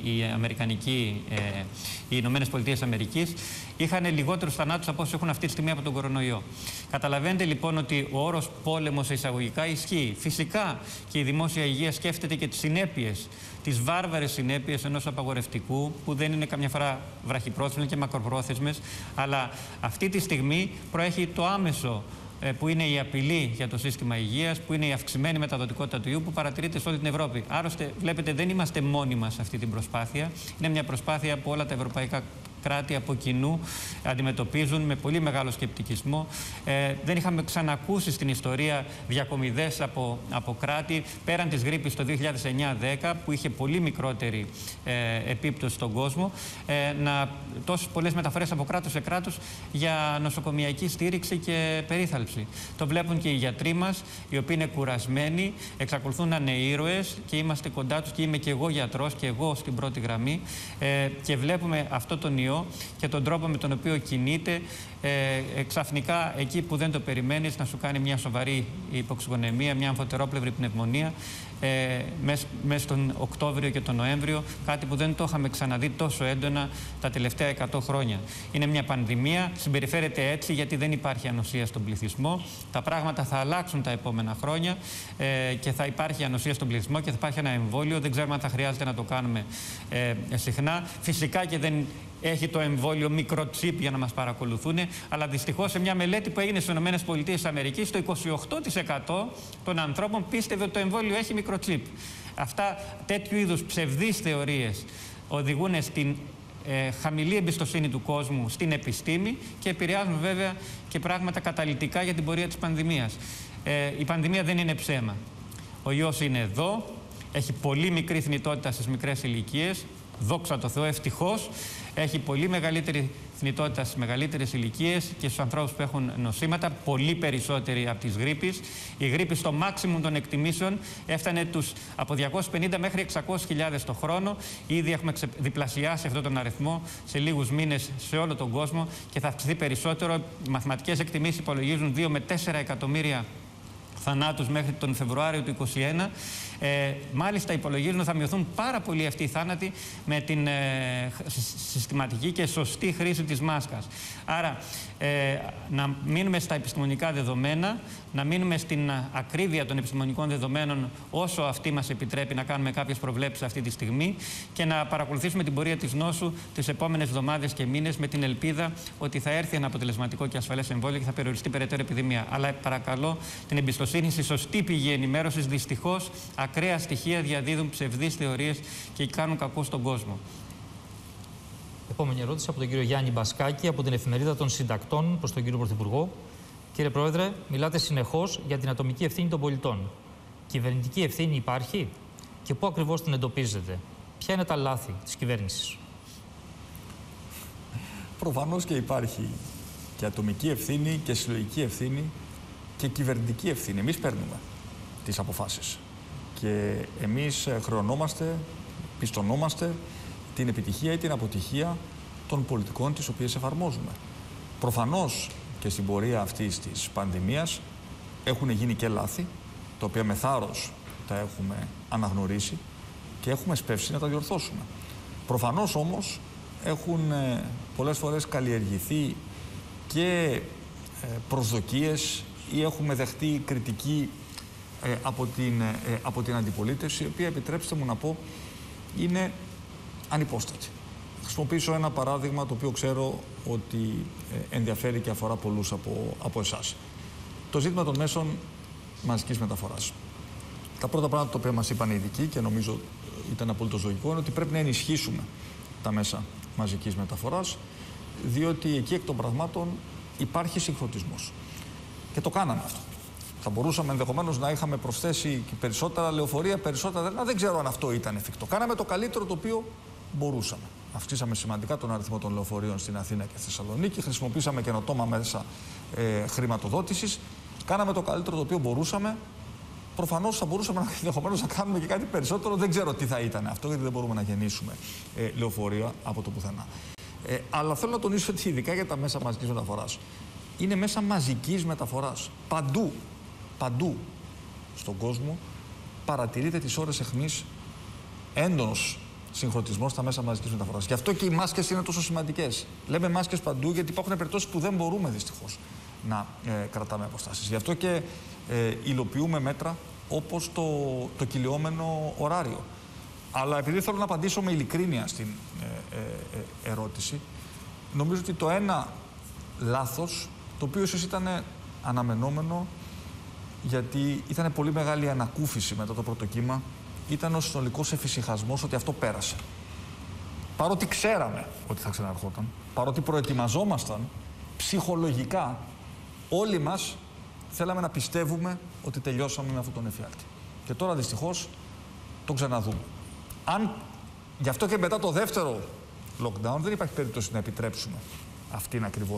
οι Ηνωμένες Πολιτείες Αμερικής, είχαν λιγότερους θανάτους από όσους έχουν αυτή τη στιγμή από τον κορονοϊό. Καταλαβαίνετε λοιπόν ότι ο όρος πόλεμος εισαγωγικά ισχύει. Φυσικά και η δημόσια υγεία σκέφτεται και τις συνέπειες, τις βάρβαρες συνέπειες ενός απαγορευτικού, που δεν είναι καμιά φορά βραχυπρόθεσμες και μακροπρόθεσμες, αλλά αυτή τη στιγμή προέχει το άμεσο, που είναι η απειλή για το σύστημα υγείας, που είναι η αυξημένη μεταδοτικότητα του ιού που παρατηρείται σε όλη την Ευρώπη. Άλλωστε, βλέπετε, δεν είμαστε μόνοι μας σε αυτή την προσπάθεια. Είναι μια προσπάθεια που όλα τα ευρωπαϊκά κράτη από κοινού αντιμετωπίζουν με πολύ μεγάλο σκεπτικισμό. Δεν είχαμε ξανακούσει στην ιστορία διακομιδές από κράτη πέραν της γρίπης το 2009-10, που είχε πολύ μικρότερη επίπτωση στον κόσμο, τόσες πολλές μεταφορές από κράτος σε κράτος για νοσοκομιακή στήριξη και περίθαλψη. Το βλέπουν και οι γιατροί μας, οι οποίοι είναι κουρασμένοι, εξακολουθούν να είναι ήρωες και είμαστε κοντά τους, και είμαι και εγώ γιατρός και εγώ στην πρώτη γραμμή, και βλέπουμε αυτό τον ιό και τον τρόπο με τον οποίο κινείται, ξαφνικά εκεί που δεν το περιμένεις να σου κάνει μια σοβαρή υποξυγοναιμία, μια αμφωτερόπλευρη πνευμονία μέσα στον Οκτώβριο και τον Νοέμβριο, κάτι που δεν το είχαμε ξαναδεί τόσο έντονα τα τελευταία 100 χρόνια. Είναι μια πανδημία, συμπεριφέρεται έτσι γιατί δεν υπάρχει ανοσία στον πληθυσμό. Τα πράγματα θα αλλάξουν τα επόμενα χρόνια και θα υπάρχει ανοσία στον πληθυσμό και θα υπάρχει ένα εμβόλιο. Δεν ξέρουμε αν θα χρειάζεται να το κάνουμε συχνά. Φυσικά και δεν έχει το εμβόλιο μικροτσίπ για να μας παρακολουθούν, αλλά δυστυχώς σε μια μελέτη που έγινε στις ΗΠΑ, το 28% των ανθρώπων πίστευε ότι το εμβόλιο έχει μικροτσίπ. Αυτά, τέτοιου είδους ψευδείς θεωρίες οδηγούν στην χαμηλή εμπιστοσύνη του κόσμου στην επιστήμη και επηρεάζουν βέβαια και πράγματα καταλυτικά για την πορεία της πανδημίας. Η πανδημία δεν είναι ψέμα. Ο ιός είναι εδώ, έχει πολύ μικρή θνητότητα στις μικρές ηλικίες. δόξα τω Θεώ, ευτυχώς, έχει πολύ μεγαλύτερη θνητότητα στις μεγαλύτερες ηλικίες και στους ανθρώπους που έχουν νοσήματα, πολύ περισσότεροι από τις γρίπης. Η γρίπη στο maximum των εκτιμήσεων έφτανε από 250 μέχρι 600.000 το χρόνο. Ήδη έχουμε διπλασιάσει αυτόν τον αριθμό σε λίγους μήνες σε όλο τον κόσμο και θα αυξηθεί περισσότερο. Οι μαθηματικές εκτιμήσεις υπολογίζουν 2 με 4 εκατομμύρια θανάτους μέχρι τον Φεβρουάριο του 2021. Μάλιστα υπολογίζουν ότι θα μειωθούν πάρα πολύ αυτοί οι θάνατοι με την συστηματική και σωστή χρήση της μάσκας. Άρα να μείνουμε στα επιστημονικά δεδομένα, να μείνουμε στην ακρίβεια των επιστημονικών δεδομένων όσο αυτή μας επιτρέπει να κάνουμε κάποιες προβλέψεις αυτή τη στιγμή και να παρακολουθήσουμε την πορεία της νόσου τις επόμενες εβδομάδες και μήνες με την ελπίδα ότι θα έρθει ένα αποτελεσματικό και ασφαλές εμβόλιο και θα περιοριστεί περαιτέρω επιδημία. Αλλά παρακαλώ την εμπιστοσύνη στη σωστή πηγή ενημέρωσης. Δυστυχώς, ακραία στοιχεία διαδίδουν ψευδείς θεωρίες και κάνουν κακό στον κόσμο. Επόμενη ερώτηση από τον κύριο Γιάννη Μπασκάκη από την Εφημερίδα των Συντακτών προς τον κύριο Πρωθυπουργό. Κύριε Πρόεδρε, μιλάτε συνεχώς για την ατομική ευθύνη των πολιτών. Κυβερνητική ευθύνη υπάρχει και πού ακριβώς την εντοπίζετε? Ποια είναι τα λάθη της κυβέρνησης? Προφανώς και υπάρχει και ατομική ευθύνη και συλλογική ευθύνη και κυβερνητική ευθύνη. Εμείς παίρνουμε τις αποφάσεις και εμείς χρεωνόμαστε, πιστωνόμαστε την επιτυχία ή την αποτυχία των πολιτικών τις οποίες εφαρμόζουμε. Προφανώς και στην πορεία αυτής της πανδημίας έχουν γίνει και λάθη, τα οποία με θάρρος τα έχουμε αναγνωρίσει και έχουμε σπεύσει να τα διορθώσουμε. Προφανώς όμως έχουν πολλές φορές καλλιεργηθεί και προσδοκίες ή έχουμε δεχτεί κριτική από την αντιπολίτευση, η οποία, επιτρέψτε μου να πω, είναι ανυπόστατη. Θα χρησιμοποιήσω ένα παράδειγμα το οποίο ξέρω ότι ενδιαφέρει και αφορά πολλούς από εσάς. Το ζήτημα των μέσων μαζικής μεταφοράς. Τα πρώτα πράγματα τα οποία μας είπαν οι ειδικοί και νομίζω ήταν απολύτως λογικό είναι ότι πρέπει να ενισχύσουμε τα μέσα μαζικής μεταφοράς, διότι εκεί εκ των πραγμάτων υπάρχει συγχρονισμός. Και το κάναμε αυτό. Θα μπορούσαμε ενδεχομένως να είχαμε προσθέσει και περισσότερα λεωφορεία, περισσότερα. Δεν ξέρω αν αυτό ήταν εφικτό. Κάναμε το καλύτερο το οποίο μπορούσαμε. Αυξήσαμε σημαντικά τον αριθμό των λεωφορείων στην Αθήνα και στη Θεσσαλονίκη. Χρησιμοποίησαμε καινοτόμα μέσα χρηματοδότησης. Κάναμε το καλύτερο το οποίο μπορούσαμε. Προφανώς θα μπορούσαμε ενδεχομένως να κάνουμε και κάτι περισσότερο. Δεν ξέρω τι θα ήταν αυτό, γιατί δεν μπορούμε να γεννήσουμε λεωφορεία από το πουθενά. Αλλά θέλω να τονίσω ότι ειδικά για τα μέσα μαζικής μεταφοράς. Είναι μέσα μαζικής μεταφοράς. Παντού στον κόσμο παρατηρείται τις ώρες αιχμής έντονος συγχρονισμός στα μέσα μαζικής μεταφοράς. Γι' αυτό και οι μάσκες είναι τόσο σημαντικές. Λέμε μάσκες παντού, γιατί υπάρχουν περιπτώσεις που δεν μπορούμε δυστυχώς να κρατάμε αποστάσεις. Γι' αυτό και υλοποιούμε μέτρα όπως το κυλιόμενο ωράριο. Αλλά επειδή θέλω να απαντήσω με ειλικρίνεια στην ερώτηση, νομίζω ότι το ένα λάθος, το οποίο ίσως ήταν αναμενόμενο, γιατί ήταν πολύ μεγάλη ανακούφιση μετά το πρώτο κύμα, ήταν ο συνολικός εφησυχασμός ότι αυτό πέρασε. Παρότι ξέραμε ότι θα ξαναρχόταν, παρότι προετοιμαζόμασταν ψυχολογικά, όλοι μας θέλαμε να πιστεύουμε ότι τελειώσαμε με αυτόν τον εφιάλτη. Και τώρα δυστυχώς το ξαναδούμε. Γι' αυτό και μετά το δεύτερο lockdown δεν υπάρχει περίπτωση να επιτρέψουμε αυτή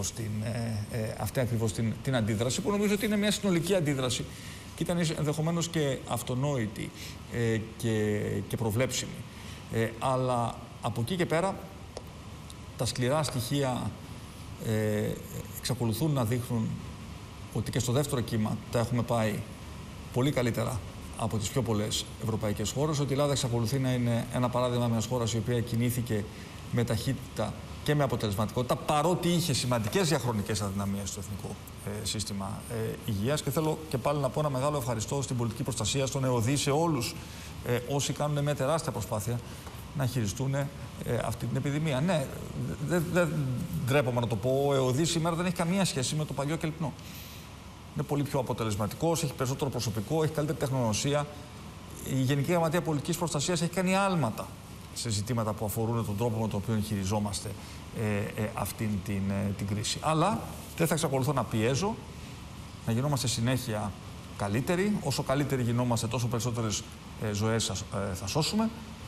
ακριβώς την αντίδραση, που νομίζω ότι είναι μια συνολική αντίδραση και ήταν ενδεχομένως και αυτονόητη και προβλέψιμη. Αλλά από εκεί και πέρα τα σκληρά στοιχεία εξακολουθούν να δείχνουν ότι και στο δεύτερο κύμα τα έχουμε πάει πολύ καλύτερα από τις πιο πολλές ευρωπαϊκές χώρες, ότι η Ελλάδα εξακολουθεί να είναι ένα παράδειγμα μιας χώρας η οποία κινήθηκε με ταχύτητα και με αποτελεσματικότητα, παρότι είχε σημαντικές διαχρονικές αδυναμίες στο εθνικό σύστημα υγείας. Και θέλω και πάλι να πω ένα μεγάλο ευχαριστώ στην πολιτική προστασία, στον ΕΟΔΗ, σε όλους όσοι κάνουν μια τεράστια προσπάθεια να χειριστούν αυτή την επιδημία. Ναι, δεν ντρέπομαι να το πω, ο ΕΟΔΗ σήμερα δεν έχει καμία σχέση με το παλιό Κελπνό. Είναι πολύ πιο αποτελεσματικός, έχει περισσότερο προσωπικό, έχει καλύτερη τεχνογνωσία. Η Γενική Γραμματεία Πολιτικής Προστασίας έχει κάνει άλματα σε ζητήματα που αφορούν τον τρόπο με τον οποίο χειριζόμαστε αυτήν την κρίση. Αλλά δεν θα εξακολουθώ να πιέζω, να γινόμαστε συνέχεια καλύτεροι. Όσο καλύτεροι γινόμαστε, τόσο περισσότερες ζωές θα σώσουμε.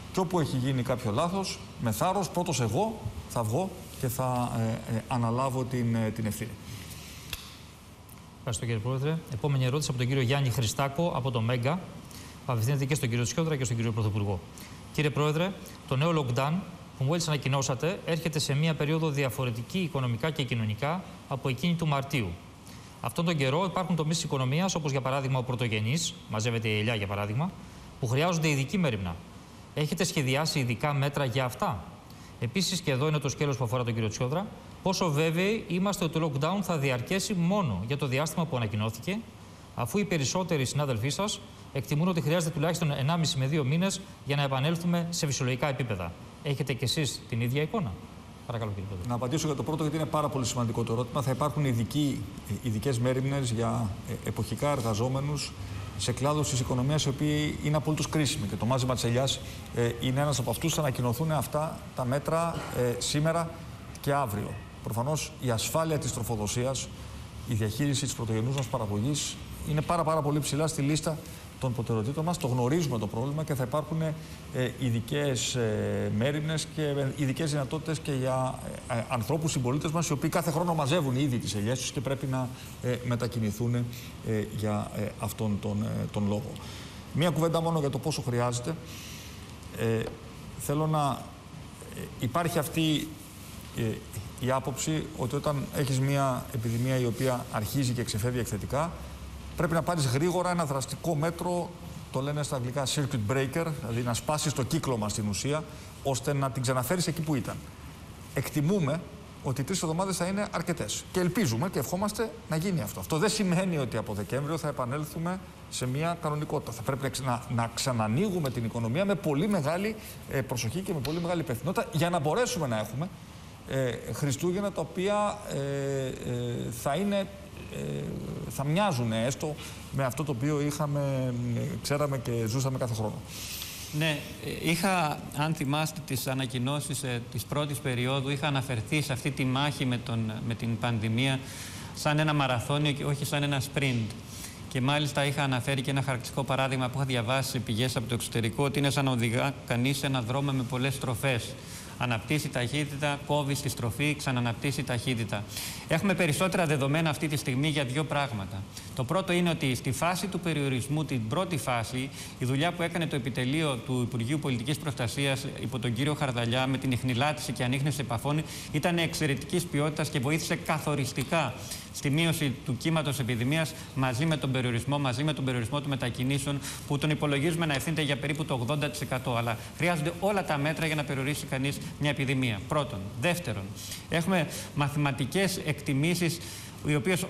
Και όπου έχει γίνει κάποιο λάθος, με θάρρος, πρώτος εγώ θα βγω και θα αναλάβω την ευθύνη. Ευχαριστώ, κύριε Πρόεδρε. Επόμενη ερώτηση από τον κύριο Γιάννη Χριστάκο από το Μέγκα. Απευθύνεται και στον κύριο Τσιόδρα και στον κύριο Πρωθυπουργό. Κύριε Πρόεδρε, το νέο lockdown που μόλις ανακοινώσατε έρχεται σε μια περίοδο διαφορετική οικονομικά και κοινωνικά από εκείνη του Μαρτίου. Αυτόν τον καιρό υπάρχουν τομείς της οικονομίας, όπως για παράδειγμα ο πρωτογενής, μαζεύεται η ελιά για παράδειγμα, που χρειάζονται ειδική μέριμνα. Έχετε σχεδιάσει ειδικά μέτρα για αυτά? Επίσης, και εδώ είναι το σκέλος που αφορά τον κύριο Τσιόδρα, πόσο βέβαιοι είμαστε ότι το lockdown θα διαρκέσει μόνο για το διάστημα που ανακοινώθηκε, αφού οι περισσότεροι συνάδελφοί σας εκτιμούν ότι χρειάζεται τουλάχιστον 1,5 με 2 μήνες για να επανέλθουμε σε φυσιολογικά επίπεδα. Έχετε κι εσείς την ίδια εικόνα? Παρακαλώ, κύριε Πρόεδρε. Να απαντήσω για το πρώτο, γιατί είναι πάρα πολύ σημαντικό το ερώτημα. Θα υπάρχουν ειδικές μέριμνες για εποχικά εργαζόμενους σε κλάδους της οικονομίας οι οποίοι είναι απολύτως κρίσιμοι. Και το μάζεμα της ελιάς είναι ένας από αυτούς. Θα ανακοινωθούν αυτά τα μέτρα σήμερα και αύριο. Προφανώς η ασφάλεια της τροφοδοσίας, η διαχείριση της πρωτογενούς μας παραγωγής είναι πάρα πολύ ψηλά στη λίστα των προτεραιοτήτων μας. Το γνωρίζουμε το πρόβλημα και θα υπάρχουν ειδικές μέριμνες και ειδικές δυνατότητες και για ανθρώπους, συμπολίτες μας, οι οποίοι κάθε χρόνο μαζεύουν ήδη τις ελιές τους και πρέπει να μετακινηθούν για αυτόν τον λόγο. Μία κουβέντα μόνο για το πόσο χρειάζεται. Θέλω να υπάρχει αυτή η άποψη ότι όταν έχεις μία επιδημία η οποία αρχίζει και ξεφεύγει εκθετικά, πρέπει να πάρεις γρήγορα ένα δραστικό μέτρο, το λένε στα αγγλικά circuit breaker, δηλαδή να σπάσεις το κύκλωμα στην ουσία, ώστε να την ξαναφέρεις εκεί που ήταν. Εκτιμούμε ότι 3 εβδομάδες θα είναι αρκετές. Και ελπίζουμε και ευχόμαστε να γίνει αυτό. Αυτό δεν σημαίνει ότι από Δεκέμβριο θα επανέλθουμε σε μια κανονικότητα. Θα πρέπει να ξανανοίγουμε την οικονομία με πολύ μεγάλη προσοχή και με πολύ μεγάλη υπευθυνότητα για να μπορέσουμε να έχουμε Χριστούγεννα τα οποία θα μοιάζουν έστω με αυτό το οποίο ξέραμε και ζούσαμε κάθε χρόνο. Ναι, αν θυμάστε τις ανακοινώσεις της πρώτης περίοδου, είχα αναφερθεί σε αυτή τη μάχη με την πανδημία σαν ένα μαραθώνιο και όχι σαν ένα sprint. Και μάλιστα είχα αναφέρει και ένα χαρακτηριστικό παράδειγμα που είχα διαβάσει σε πηγές από το εξωτερικό, ότι είναι σαν να οδηγά κανείς σε ένα δρόμο με πολλές στροφές. Αναπτύσσει ταχύτητα, κόβει στη στροφή, ξαναναπτύσσει ταχύτητα. Έχουμε περισσότερα δεδομένα αυτή τη στιγμή για 2 πράγματα. Το πρώτο είναι ότι στη φάση του περιορισμού, την πρώτη φάση, η δουλειά που έκανε το επιτελείο του Υπουργείου Πολιτικής Προστασίας υπό τον κύριο Χαρδαλιά με την ιχνηλάτηση και ανίχνευση επαφών ήταν εξαιρετικής ποιότητας και βοήθησε καθοριστικά στη μείωση του κύματος επιδημίας μαζί με τον περιορισμό των μετακινήσεων, που τον υπολογίζουμε να ευθύνεται για περίπου το 80%. Αλλά χρειάζονται όλα τα μέτρα για να περιορίσει κανείς μια επιδημία. Πρώτον. Δεύτερον, έχουμε μαθηματικές εκτιμήσεις οι οποίες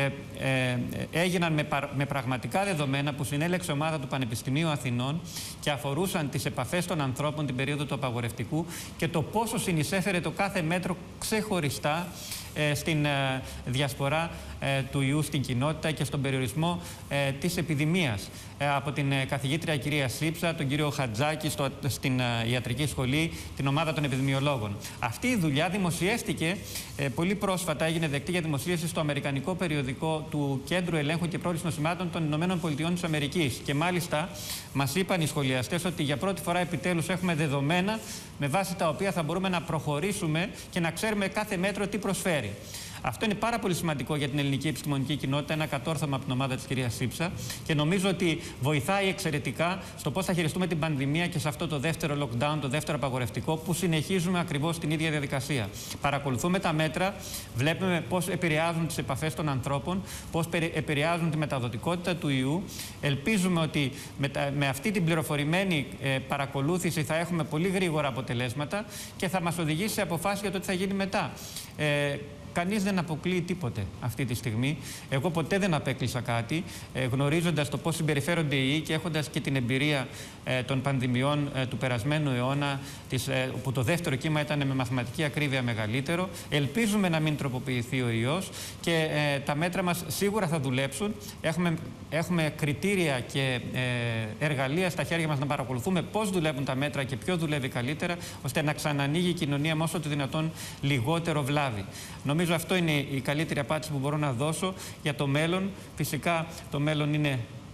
έγιναν με πραγματικά δεδομένα που συνέλεξε ομάδα του Πανεπιστημίου Αθηνών και αφορούσαν τις επαφές των ανθρώπων την περίοδο του απαγορευτικού και το πόσο συνεισέφερε το κάθε μέτρο ξεχωριστά στην διασπορά του ιού στην κοινότητα και στον περιορισμό της επιδημίας. Από την καθηγήτρια κυρία Σύψα, τον κύριο Χατζάκη στην ιατρική σχολή, την ομάδα των επιδημιολόγων. Αυτή η δουλειά δημοσιεύτηκε πολύ πρόσφατα, έγινε δεκτή για δημοσίευση στο αμερικανικό περιοδικό του Κέντρου Ελέγχου και Πρόληψης Νοσημάτων των ΗΠΑ. Και μάλιστα μας είπαν οι σχολιαστές ότι για πρώτη φορά επιτέλους έχουμε δεδομένα με βάση τα οποία θα μπορούμε να προχωρήσουμε και να ξέρουμε κάθε μέτρο τι προσφέρει. Αυτό είναι πάρα πολύ σημαντικό για την ελληνική επιστημονική κοινότητα, ένα κατόρθωμα από την ομάδα της κυρίας Σύψα και νομίζω ότι βοηθάει εξαιρετικά στο πώς θα χειριστούμε την πανδημία και σε αυτό το δεύτερο lockdown, το δεύτερο απαγορευτικό, που συνεχίζουμε ακριβώς την ίδια διαδικασία. Παρακολουθούμε τα μέτρα, βλέπουμε πώς επηρεάζουν τις επαφές των ανθρώπων, πώς επηρεάζουν τη μεταδοτικότητα του ιού. Ελπίζουμε ότι με αυτή την πληροφορημένη παρακολούθηση θα έχουμε πολύ γρήγορα αποτελέσματα και θα μας οδηγήσει σε αποφάσεις για το τι θα γίνει μετά. Κανείς δεν αποκλείει τίποτε αυτή τη στιγμή. Εγώ ποτέ δεν απέκλεισα κάτι, γνωρίζοντας το πώς συμπεριφέρονται οι ιοί και έχοντας και την εμπειρία των πανδημιών του περασμένου αιώνα, όπου το δεύτερο κύμα ήταν με μαθηματική ακρίβεια μεγαλύτερο. Ελπίζουμε να μην τροποποιηθεί ο ιός και τα μέτρα μας σίγουρα θα δουλέψουν. Έχουμε κριτήρια και εργαλεία στα χέρια μας να παρακολουθούμε πώς δουλεύουν τα μέτρα και ποιο δουλεύει καλύτερα, ώστε να ξανανοίγει η κοινωνία με όσο το δυνατόν λιγότερο βλάβη. Νομίζω αυτό είναι η καλύτερη απάντηση που μπορώ να δώσω για το μέλλον. Φυσικά το μέλλον είναι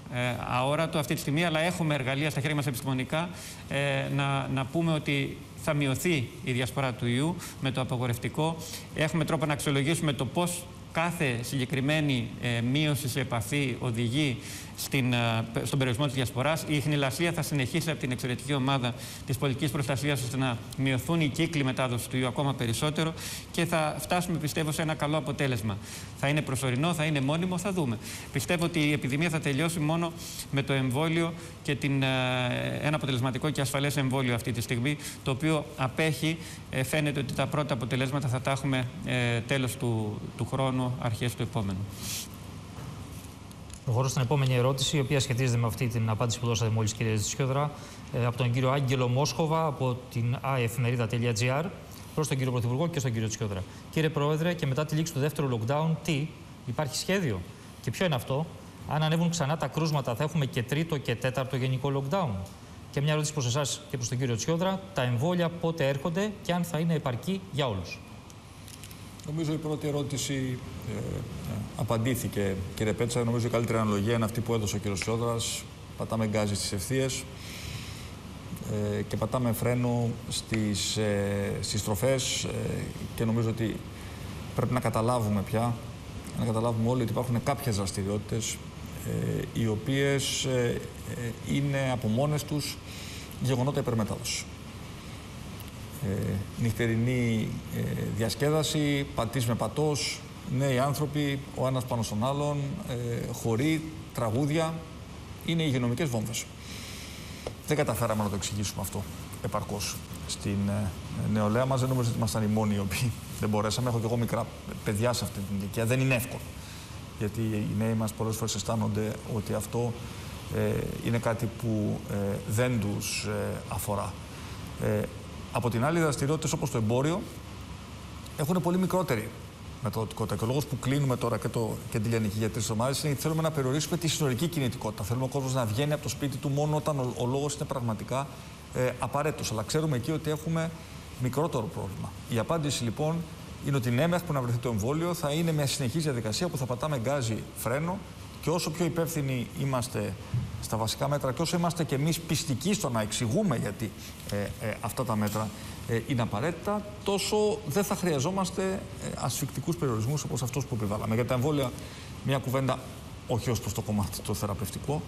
αόρατο αυτή τη στιγμή, αλλά έχουμε εργαλεία στα χέρια μας επιστημονικά να πούμε ότι θα μειωθεί η διασπορά του ιού με το απαγορευτικό. Έχουμε τρόπο να αξιολογήσουμε το πώς κάθε συγκεκριμένη μείωση σε επαφή οδηγεί στον περιορισμό της διασποράς. Η ιχνηλασία θα συνεχίσει από την εξαιρετική ομάδα της πολιτικής προστασίας ώστε να μειωθούν οι κύκλοι μετάδοσης του ιού ακόμα περισσότερο και θα φτάσουμε, πιστεύω, σε ένα καλό αποτέλεσμα. Θα είναι προσωρινό, θα είναι μόνιμο, θα δούμε. Πιστεύω ότι η επιδημία θα τελειώσει μόνο με το εμβόλιο και ένα αποτελεσματικό και ασφαλές εμβόλιο αυτή τη στιγμή, το οποίο απέχει. Φαίνεται ότι τα πρώτα αποτελέσματα θα τα έχουμε τέλος του χρόνου, αρχές του επόμενου. Προχωρώ στην επόμενη ερώτηση, η οποία σχετίζεται με αυτή την απάντηση που δώσατε μόλις, κύριε Τσιόδρα, από τον κύριο Άγγελο Μόσχοβα από την aefmerida.gr προς τον κύριο Πρωθυπουργό και στον κύριο Τσιόδρα. Κύριε Πρόεδρε, και μετά τη λήξη του δεύτερου lockdown, υπάρχει σχέδιο και ποιο είναι αυτό? Αν ανέβουν ξανά τα κρούσματα, θα έχουμε και τρίτο και τέταρτο γενικό lockdown? Και μια ερώτηση προς εσάς και προς τον κύριο Τσιόδρα, τα εμβόλια πότε έρχονται και αν θα είναι επαρκή για όλους? Νομίζω η πρώτη ερώτηση απαντήθηκε, κύριε Πέτσα. Νομίζω η καλύτερη αναλογία είναι αυτή που έδωσε ο κύριος Τσιόδρας. Πατάμε γκάζι στις ευθείες και πατάμε φρένο στις στροφές και νομίζω ότι πρέπει να καταλάβουμε πια, όλοι ότι υπάρχουν κάποιες δραστηριότητες οι οποίες είναι από μόνες τους γεγονότα υπερμετάδοση. Νυχτερινή διασκέδαση, πατής με πατός, νέοι άνθρωποι, ο ένας πάνω στον άλλον, χοροί, τραγούδια, είναι υγειονομικές βόμβες. Δεν καταφέραμε να το εξηγήσουμε αυτό επαρκώς στην νεολαία μας. Δεν νομίζω ότι ήμασταν οι μόνοι οι οποίοι δεν μπορέσαμε. Έχω και εγώ μικρά παιδιά σε αυτή την ηλικία. Δεν είναι εύκολο. Γιατί οι νέοι μας πολλές φορές αισθάνονται ότι αυτό είναι κάτι που δεν τους αφορά. Από την άλλη, οι δραστηριότητες όπως το εμπόριο έχουν πολύ μικρότερη μεταδοτικότητα. Και ο λόγος που κλείνουμε τώρα και τη λιανική για 3 εβδομάδες είναι γιατί θέλουμε να περιορίσουμε τη συνολική κινητικότητα. Θέλουμε ο κόσμος να βγαίνει από το σπίτι του μόνο όταν ο λόγος είναι πραγματικά απαραίτητος. Αλλά ξέρουμε εκεί ότι έχουμε μικρότερο πρόβλημα. Η απάντηση λοιπόν είναι ότι ναι, μέχρι που να βρεθεί το εμβόλιο θα είναι μια συνεχής διαδικασία που θα πατάμε γκάζι φρένο. Και όσο πιο υπεύθυνοι είμαστε στα βασικά μέτρα και όσο είμαστε και εμείς πιστικοί στο να εξηγούμε γιατί αυτά τα μέτρα είναι απαραίτητα, τόσο δεν θα χρειαζόμαστε ασφυκτικούς περιορισμούς όπως αυτός που επιβάλαμε. Για τα εμβόλια, μια κουβέντα, όχι ως προς το κομμάτι το θεραπευτικό.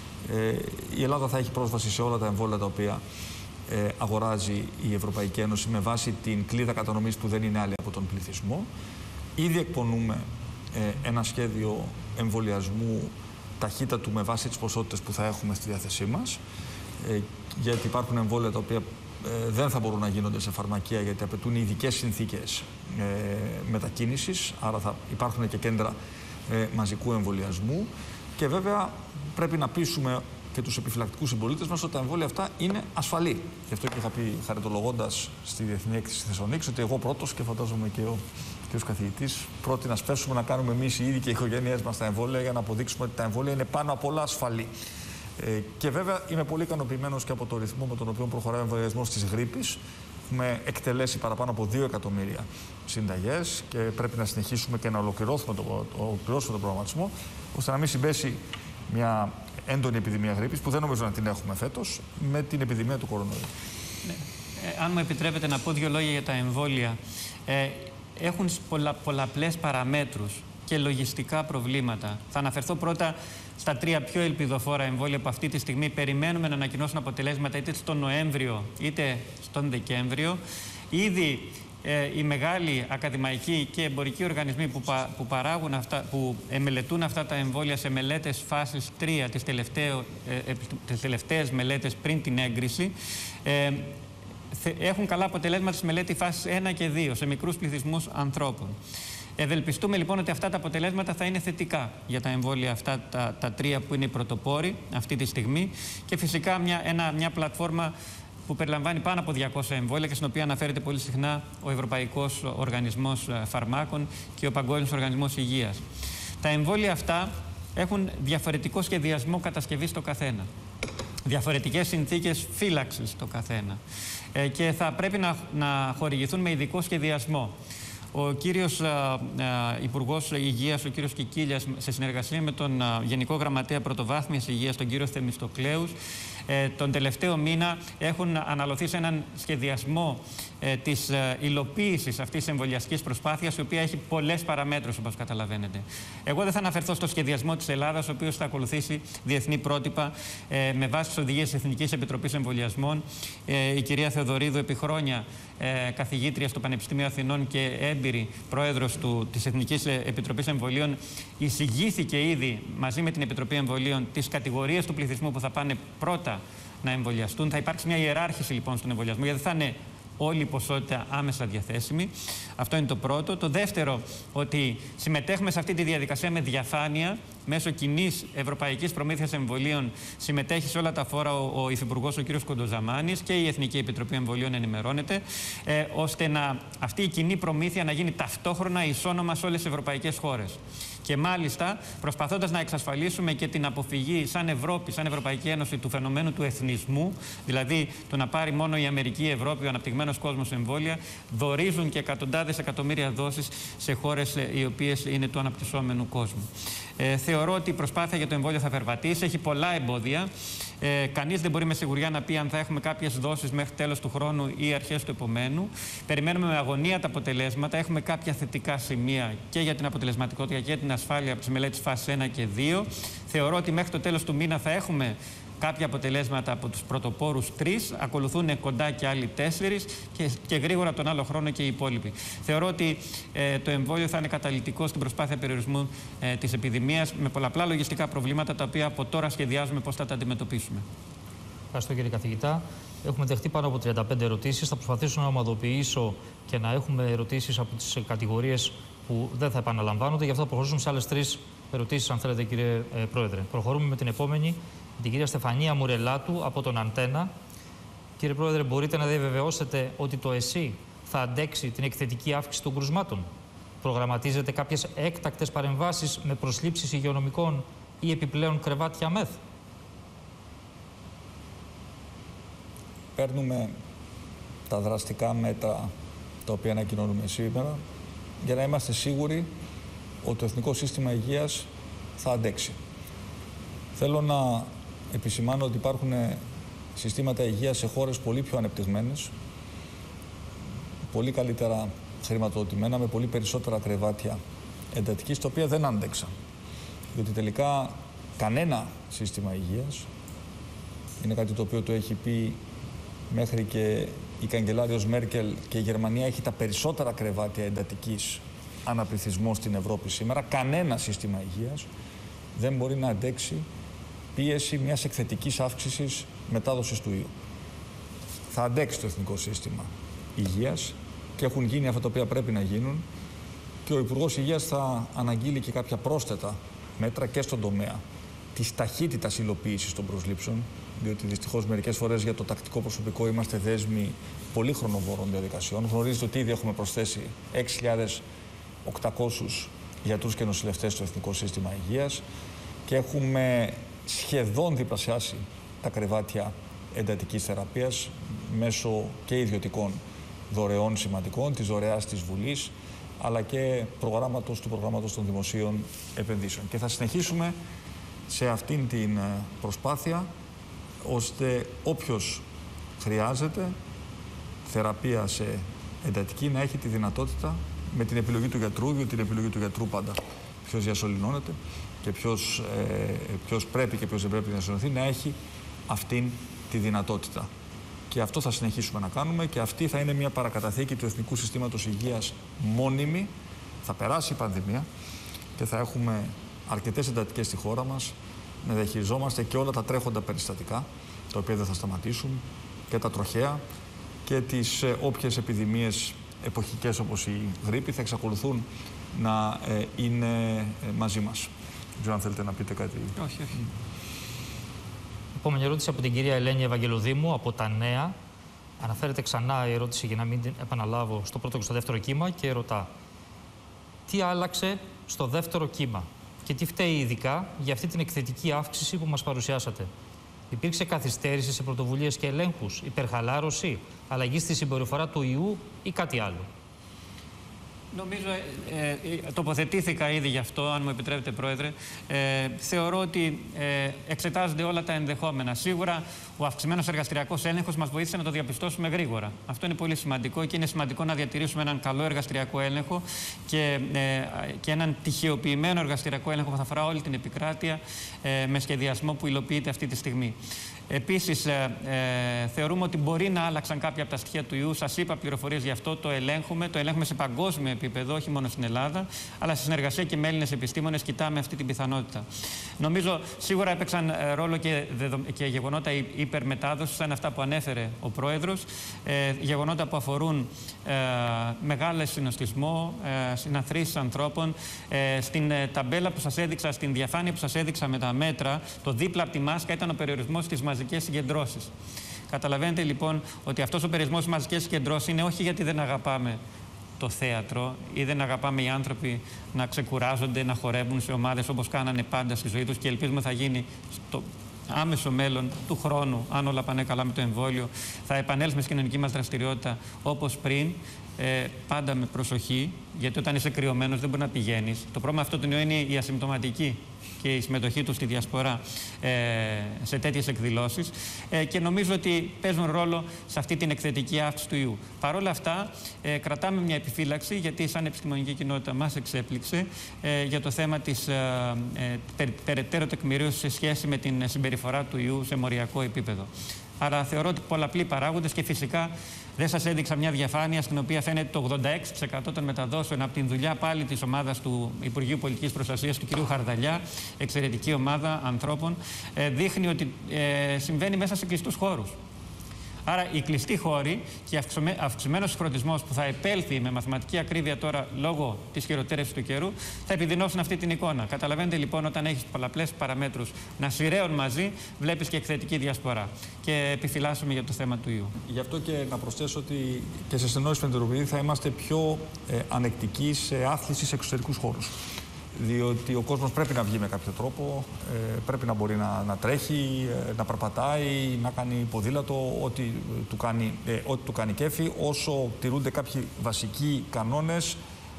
Η Ελλάδα θα έχει πρόσβαση σε όλα τα εμβόλια τα οποία αγοράζει η Ευρωπαϊκή Ένωση με βάση την κλίδα κατανομής που δεν είναι άλλη από τον πληθυσμό. Ήδη εκπονούμε ένα σχέδιο εμβολιασμού ταχύτατου με βάση τις ποσότητες που θα έχουμε στη διάθεσή μας, γιατί υπάρχουν εμβόλια τα οποία δεν θα μπορούν να γίνονται σε φαρμακεία γιατί απαιτούν ειδικές συνθήκες μετακίνησης, άρα θα υπάρχουν και κέντρα μαζικού εμβολιασμού και βέβαια πρέπει να πείσουμε και τους επιφυλακτικούς συμπολίτες μας ότι τα εμβόλια αυτά είναι ασφαλή. Γι' αυτό και είχα πει χαριτολογώντας στη Διεθνή Έκθεση Θεσσαλονίκης ότι εγώ πρώτος και φαντάζομαι και ο καθηγητής πρώτοι να σπέσουμε να κάνουμε εμείς οι ίδιοι και οι οικογένειές μας τα εμβόλια για να αποδείξουμε ότι τα εμβόλια είναι πάνω απ' όλα ασφαλή. Και βέβαια είμαι πολύ ικανοποιημένος και από το ρυθμό με τον οποίο προχωράει ο εμβολιασμός της γρίπης. Έχουμε εκτελέσει παραπάνω από 2 εκατομμύρια συνταγές και πρέπει να συνεχίσουμε και να ολοκληρώσουμε τον προγραμματισμό ώστε να μην συμπέσει μια έντονη επιδημία γρίπης που δεν νομίζω να την έχουμε φέτος με την επιδημία του κορονοϊού. Ναι. Αν μου επιτρέπετε να πω 2 λόγια για τα εμβόλια. Έχουν πολλαπλές παραμέτρους και λογιστικά προβλήματα. Θα αναφερθώ πρώτα στα 3 πιο ελπιδοφόρα εμβόλια που αυτή τη στιγμή περιμένουμε να ανακοινώσουν αποτελέσματα είτε στον Νοέμβριο είτε στον Δεκέμβριο. Ήδη οι μεγάλοι ακαδημαϊκοί και εμπορικοί οργανισμοί που μελετούν αυτά τα εμβόλια σε μελέτες φάσης 3, τις τελευταίες μελέτες πριν την έγκριση, έχουν καλά αποτελέσματα στη μελέτη φάσης 1 και 2 σε μικρούς πληθυσμούς ανθρώπων. Ευελπιστούμε λοιπόν ότι αυτά τα αποτελέσματα θα είναι θετικά για τα εμβόλια αυτά τα 3 που είναι οι πρωτοπόροι αυτή τη στιγμή και φυσικά μια πλατφόρμα που περιλαμβάνει πάνω από 200 εμβόλια και στην οποία αναφέρεται πολύ συχνά ο Ευρωπαϊκός Οργανισμός Φαρμάκων και ο Παγκόσμιος Οργανισμός Υγείας. Τα εμβόλια αυτά έχουν διαφορετικό σχεδιασμό κατασκευής το καθένα. Διαφορετικές συνθήκες φύλαξης το καθένα και θα πρέπει να χορηγηθούν με ειδικό σχεδιασμό. Ο κύριος Υπουργός Υγείας, ο κύριος Κικίλιας, σε συνεργασία με τον Γενικό Γραμματέα Πρωτοβάθμιας Υγείας, τον κύριο Θεμιστοκλέους, τον τελευταίο μήνα έχουν αναλωθεί σε έναν σχεδιασμό της υλοποίησης αυτής της εμβολιαστικής προσπάθειας, η οποία έχει πολλές παραμέτρους, όπως καταλαβαίνετε. Εγώ δεν θα αναφερθώ στο σχεδιασμό της Ελλάδας, ο οποίος θα ακολουθήσει διεθνή πρότυπα με βάση τις οδηγίες της Εθνικής Επιτροπής Εμβολιασμών. Η κυρία Θεοδωρίδου, επί χρόνια καθηγήτρια στο Πανεπιστήμιο Αθηνών και έμπειρη πρόεδρος της Εθνικής Επιτροπής Εμβολίων, εισηγήθηκε ήδη μαζί με την Επιτροπή Εμβολίων τις κατηγορίες του πληθυσμού που θα πάνε πρώτα να εμβολιαστούν. Θα υπάρξει μια ιεράρχηση λοιπόν στον εμβολιασμό, γιατί θα είναι όλη η ποσότητα άμεσα διαθέσιμη. Αυτό είναι το πρώτο. Το δεύτερο, ότι συμμετέχουμε σε αυτή τη διαδικασία με διαφάνεια. Μέσω κοινής ευρωπαϊκής προμήθειας εμβολίων συμμετέχει σε όλα τα φόρα ο Υφυπουργός, ο κ. Κοντοζαμάνης, και η Εθνική Επιτροπή Εμβολίων ενημερώνεται, ώστε αυτή η κοινή προμήθεια να γίνει ταυτόχρονα ισόνομα σε όλες τις ευρωπαϊκές χώρες. Και μάλιστα προσπαθώντας να εξασφαλίσουμε και την αποφυγή σαν Ευρώπη, σαν Ευρωπαϊκή Ένωση, του φαινομένου του εθνισμού, δηλαδή το να πάρει μόνο η Αμερική, η Ευρώπη, ο αναπτυγμένος κόσμος εμβόλια, δωρίζουν και εκατοντάδες εκατομμύρια δόσεις σε χώρες οι οποίες είναι του αναπτυσσόμενου κόσμου. Θεωρώ ότι η προσπάθεια για το εμβόλιο θα περπατήσει, έχει πολλά εμπόδια. Κανείς δεν μπορεί με σιγουριά να πει αν θα έχουμε κάποιες δόσεις μέχρι τέλος του χρόνου ή αρχές του επομένου. Περιμένουμε με αγωνία τα αποτελέσματα. Έχουμε κάποια θετικά σημεία και για την αποτελεσματικότητα και για την ασφάλεια από τις μελέτες φάσης 1 και 2. Θεωρώ ότι μέχρι το τέλος του μήνα θα έχουμε κάποια αποτελέσματα από τους πρωτοπόρους 3, ακολουθούν κοντά και άλλοι 4 και γρήγορα τον άλλο χρόνο και οι υπόλοιποι. Θεωρώ ότι το εμβόλιο θα είναι καταλυτικό στην προσπάθεια περιορισμού της επιδημίας, με πολλαπλά λογιστικά προβλήματα, τα οποία από τώρα σχεδιάζουμε πώς θα τα αντιμετωπίσουμε. Ευχαριστώ, κύριε καθηγητά. Έχουμε δεχτεί πάνω από 35 ερωτήσεις. Θα προσπαθήσω να ομαδοποιήσω και να έχουμε ερωτήσεις από τις κατηγορίες που δεν θα επαναλαμβάνονται. Γι' αυτό θα προχωρήσουμε σε άλλες 3 ερωτήσεις, αν θέλετε, κύριε Πρόεδρε. Προχωρούμε με την επόμενη. Την κυρία Στεφανία Μουρελάτου από τον Αντένα. Κύριε Πρόεδρε, μπορείτε να διαβεβαιώσετε ότι το ΕΣΥ θα αντέξει την εκθετική αύξηση των κρουσμάτων? Προγραμματίζετε κάποιες έκτακτες παρεμβάσεις με προσλήψεις υγειονομικών ή επιπλέον κρεβάτια ΜΕΘ? Παίρνουμε τα δραστικά μέτρα τα οποία ανακοινώνουμε σήμερα για να είμαστε σίγουροι ότι το Εθνικό Σύστημα Υγείας θα αντέξει. Θέλω να επισημάνω ότι υπάρχουν συστήματα υγείας σε χώρες πολύ πιο ανεπτυγμένες, πολύ καλύτερα χρηματοδοτημένα, με πολύ περισσότερα κρεβάτια εντατικής, τα οποία δεν άντεξαν. Διότι τελικά κανένα σύστημα υγείας, είναι κάτι το οποίο το έχει πει μέχρι και η καγκελάριος Μέρκελ, και η Γερμανία έχει τα περισσότερα κρεβάτια εντατικής αναπληθυσμό στην Ευρώπη σήμερα, κανένα σύστημα υγείας δεν μπορεί να αντέξει πίεση μιας εκθετικής αύξησης μετάδοσης του ιού. Θα αντέξει το Εθνικό Σύστημα Υγείας και έχουν γίνει αυτά τα οποία πρέπει να γίνουν, και ο Υπουργός Υγείας θα αναγγείλει και κάποια πρόσθετα μέτρα και στον τομέα της ταχύτητας υλοποίησης των προσλήψεων, διότι δυστυχώς μερικές φορές για το τακτικό προσωπικό είμαστε δέσμοι πολύ χρονοβόρων διαδικασιών. Γνωρίζετε ότι ήδη έχουμε προσθέσει 6.800 γιατρούς και νοσηλευτές στο Εθνικό Σύστημα Υγείας και έχουμε σχεδόν διπλασιάσει τα κρεβάτια εντατικής θεραπείας μέσω και ιδιωτικών δωρεών σημαντικών, της δωρεάς της Βουλής, αλλά και του προγράμματος των δημοσίων επενδύσεων. Και θα συνεχίσουμε σε αυτήν την προσπάθεια, ώστε όποιος χρειάζεται θεραπεία σε εντατική να έχει τη δυνατότητα, με την επιλογή του γιατρού, διότι την επιλογή του γιατρού πάντα ποιος διασωληνώνεται και ποιος πρέπει και ποιος δεν πρέπει να διασωληνωθεί, να έχει αυτήν τη δυνατότητα. Και αυτό θα συνεχίσουμε να κάνουμε, και αυτή θα είναι μια παρακαταθήκη του Εθνικού Συστήματος Υγείας μόνιμη. Θα περάσει η πανδημία και θα έχουμε αρκετές εντατικές στη χώρα μας, να διαχειριζόμαστε και όλα τα τρέχοντα περιστατικά, τα οποία δεν θα σταματήσουν, και τα τροχαία, και τις όποιες επιδημίες εποχικές όπως η γρίπη θα εξακολουθούν να είναι μαζί μας. Δεν ξέρω αν θέλετε να πείτε κάτι. Όχι. Επόμενη ερώτηση από την κυρία Ελένη Ευαγγελοδήμου από τα Νέα. Αναφέρεται ξανά η ερώτηση, για να μην την επαναλάβω, στο πρώτο και στο δεύτερο κύμα, και ρωτά: τι άλλαξε στο δεύτερο κύμα και τι φταίει ειδικά για αυτή την εκθετική αύξηση που μας παρουσιάσατε? Υπήρξε καθυστέρηση σε πρωτοβουλίες και ελέγχους, υπερχαλάρωση, αλλαγή στη συμπεριφορά του ιού ή κάτι άλλο? Νομίζω τοποθετήθηκα ήδη γι' αυτό, αν μου επιτρέπετε, Πρόεδρε. Θεωρώ ότι εξετάζονται όλα τα ενδεχόμενα. Σίγουρα ο αυξημένος εργαστηριακός έλεγχος μας βοήθησε να το διαπιστώσουμε γρήγορα. Αυτό είναι πολύ σημαντικό και είναι σημαντικό να διατηρήσουμε έναν καλό εργαστηριακό έλεγχο και έναν τυχαιοποιημένο εργαστηριακό έλεγχο που θα αφορά όλη την επικράτεια με σχεδιασμό που υλοποιείται αυτή τη στιγμή. Επίσης, θεωρούμε ότι μπορεί να άλλαξαν κάποια από τα στοιχεία του ιού. Σας είπα πληροφορίες γι' αυτό. Το ελέγχουμε σε παγκόσμιο επίπεδο, όχι μόνο στην Ελλάδα, αλλά σε συνεργασία και με Έλληνες επιστήμονες κοιτάμε αυτή την πιθανότητα. Νομίζω σίγουρα έπαιξαν ρόλο και γεγονότα υπερμετάδοσης, σαν αυτά που ανέφερε ο Πρόεδρος, γεγονότα που αφορούν μεγάλες συνοστισμό, συναθρήσεις ανθρώπων. Στην ταμπέλα που σας έδειξα, στην διαφάνεια που σας έδειξα με τα μέτρα, το δίπλα από τη μάσκα ήταν ο περιορισμός στις μαζικές συγκεντρώσεις. Καταλαβαίνετε λοιπόν ότι αυτός ο περιορισμός στις μαζικές συγκεντρώσεις είναι όχι γιατί δεν αγαπάμε το θέατρο ή δεν αγαπάμε οι άνθρωποι να ξεκουράζονται, να χορεύουν σε ομάδες όπως κάνανε πάντα στη ζωή τους και ελπίζουμε θα γίνει στο άμεσο μέλλον του χρόνου, αν όλα πάνε καλά με το εμβόλιο, θα επανέλθουμε στην κοινωνική μας δραστηριότητα όπως πριν, πάντα με προσοχή, γιατί όταν είσαι κρυωμένος δεν μπορεί να πηγαίνεις. Το πρόβλημα αυτό του ιού είναι η ασυμπτωματική και η συμμετοχή του στη διασπορά σε τέτοιες εκδηλώσεις και νομίζω ότι παίζουν ρόλο σε αυτή την εκθετική αύξηση του ιού. Παρ' όλα αυτά, κρατάμε μια επιφύλαξη, γιατί σαν επιστημονική κοινότητα μας εξέπληξε για το θέμα της περαιτέρω τεκμηρίωσης σε σχέση με την συμπεριφορά του ιού σε μοριακό επίπεδο. Άρα θεωρώ ότι πολλαπλοί παράγοντες και φυσικά δεν σας έδειξα μια διαφάνεια στην οποία φαίνεται το 86% των μεταδόσεων από την δουλειά πάλι της ομάδας του Υπουργείου Πολιτικής Προστασίας του κ. Χαρδαλιά, εξαιρετική ομάδα ανθρώπων, δείχνει ότι συμβαίνει μέσα σε κλειστούς χώρους. Άρα οι κλειστοί χώροι και αυξημένος συγχρονισμός που θα επέλθει με μαθηματική ακρίβεια τώρα λόγω της χειροτέρευσης του καιρού θα επιδεινώσουν αυτή την εικόνα. Καταλαβαίνετε λοιπόν, όταν έχεις πολλαπλές παραμέτρους να σειραίουν μαζί, βλέπεις και εκθετική διασπορά. Και επιφυλάσσουμε για το θέμα του ιού. Γι' αυτό και να προσθέσω ότι και σε συνεννόηση με την Ευρωπαϊκή θα είμαστε πιο ανεκτικοί σε άθληση σε εξωτερικούς χώρους. Διότι ο κόσμος πρέπει να βγει με κάποιο τρόπο, πρέπει να μπορεί να τρέχει, να περπατάει, να κάνει ποδήλατο, ό,τι του κάνει κέφι. Όσο τηρούνται κάποιοι βασικοί κανόνες,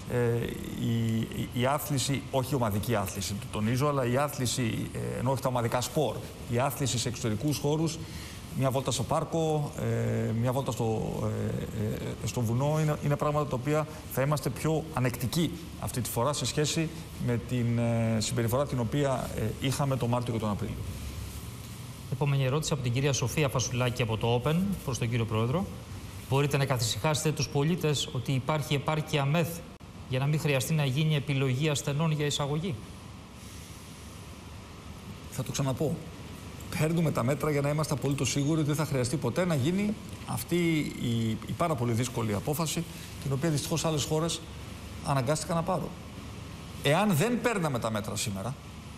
η άθληση, όχι η ομαδική άθληση, το τονίζω, αλλά η άθληση, ενώ όχι τα ομαδικά σπορ, η άθληση σε εξωτερικούς χώρους, μια βόλτα στο πάρκο, μια βόλτα στο βουνό, είναι πράγματα τα οποία θα είμαστε πιο ανεκτικοί αυτή τη φορά σε σχέση με την συμπεριφορά την οποία είχαμε τον Μάρτιο και τον Απρίλιο. Επόμενη ερώτηση από την κυρία Σοφία Φασουλάκη από το Open προς τον κύριο Πρόεδρο. Μπορείτε να καθησυχάσετε τους πολίτες ότι υπάρχει επάρκεια μεθ για να μην χρειαστεί να γίνει επιλογή ασθενών για εισαγωγή? Θα το ξαναπώ. Παίρνουμε τα μέτρα για να είμαστε απολύτως σίγουροι ότι δεν θα χρειαστεί ποτέ να γίνει αυτή η πάρα πολύ δύσκολη απόφαση, την οποία δυστυχώς άλλες χώρες αναγκάστηκαν να πάρουν. Εάν δεν παίρναμε τα μέτρα σήμερα,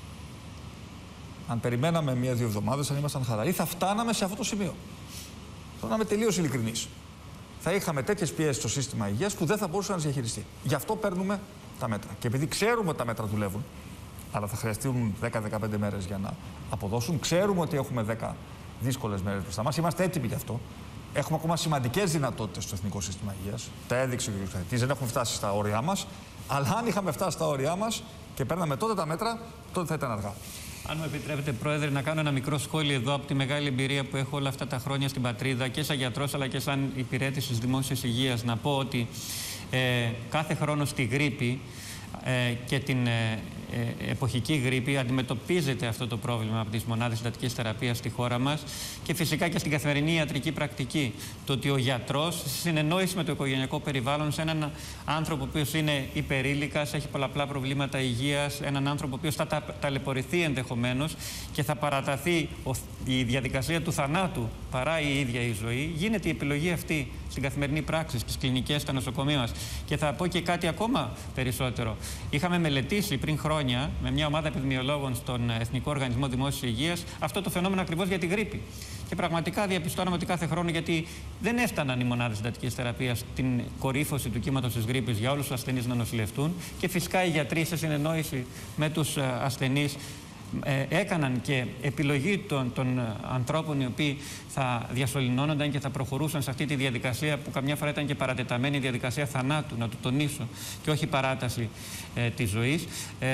αν περιμέναμε 1-2 εβδομάδες, αν ήμασταν χαλαροί, θα φτάναμε σε αυτό το σημείο. Θέλω να είμαι τελείως ειλικρινής. Θα είχαμε τέτοιες πιέσεις στο σύστημα υγείας που δεν θα μπορούσε να τις διαχειριστεί. Γι' αυτό παίρνουμε τα μέτρα. Και επειδή ξέρουμε ότι τα μέτρα δουλεύουν, αλλά θα χρειαστούν 10-15 μέρες για να αποδώσουν. Ξέρουμε ότι έχουμε 10 δύσκολες μέρες μπροστά μας. Είμαστε έτοιμοι γι' αυτό. Έχουμε ακόμα σημαντικές δυνατότητες στο Εθνικό Σύστημα Υγείας. Τα έδειξε ο κ. Καθηγητής. Δεν έχουμε φτάσει στα όρια μας. Αλλά αν είχαμε φτάσει στα όρια μας και παίρναμε τότε τα μέτρα, τότε θα ήταν αργά. Αν μου επιτρέπετε, Πρόεδρε, να κάνω ένα μικρό σχόλιο εδώ από τη μεγάλη εμπειρία που έχω όλα αυτά τα χρόνια στην πατρίδα και σαν γιατρός αλλά και σαν υπηρέτης της δημόσιας υγείας, να πω ότι κάθε χρόνο στη γρίπη και την εποχική γρίπη αντιμετωπίζεται αυτό το πρόβλημα από τις μονάδες συντατικής θεραπείας στη χώρα μας και φυσικά και στην καθημερινή ιατρική πρακτική. Το ότι ο γιατρός, σε συνεννόηση με το οικογενειακό περιβάλλον, σε έναν άνθρωπο ο οποίος είναι υπερήλικας, έχει πολλαπλά προβλήματα υγείας, έναν άνθρωπο ο οποίος θα ταλαιπωρηθεί ενδεχομένως και θα παραταθεί η διαδικασία του θανάτου παρά η ίδια η ζωή, γίνεται η επιλογή αυτή στην καθημερινή πράξη, στις κλινικές, στα νοσοκομεία μας. Και θα πω και κάτι ακόμα περισσότερο. Είχαμε μελετήσει πριν χρόνια με μια ομάδα επιδημιολόγων στον Εθνικό Οργανισμό Δημόσιας Υγείας αυτό το φαινόμενο ακριβώς για τη γρίπη. Και πραγματικά διαπιστώναμε ότι κάθε χρόνο, γιατί δεν έφταναν οι μονάδες συντατικής θεραπείας στην κορύφωση του κύματος της γρίπης για όλους τους ασθενείς να νοσηλευτούν, και φυσικά οι γιατροί σε συνεννόηση με τους ασθενείς έκαναν και επιλογή των ανθρώπων οι οποίοι θα διασωληνώνονταν και θα προχωρούσαν σε αυτή τη διαδικασία που καμιά φορά ήταν και παρατεταμένη διαδικασία θανάτου, να το τονίσω, και όχι παράταση της ζωής,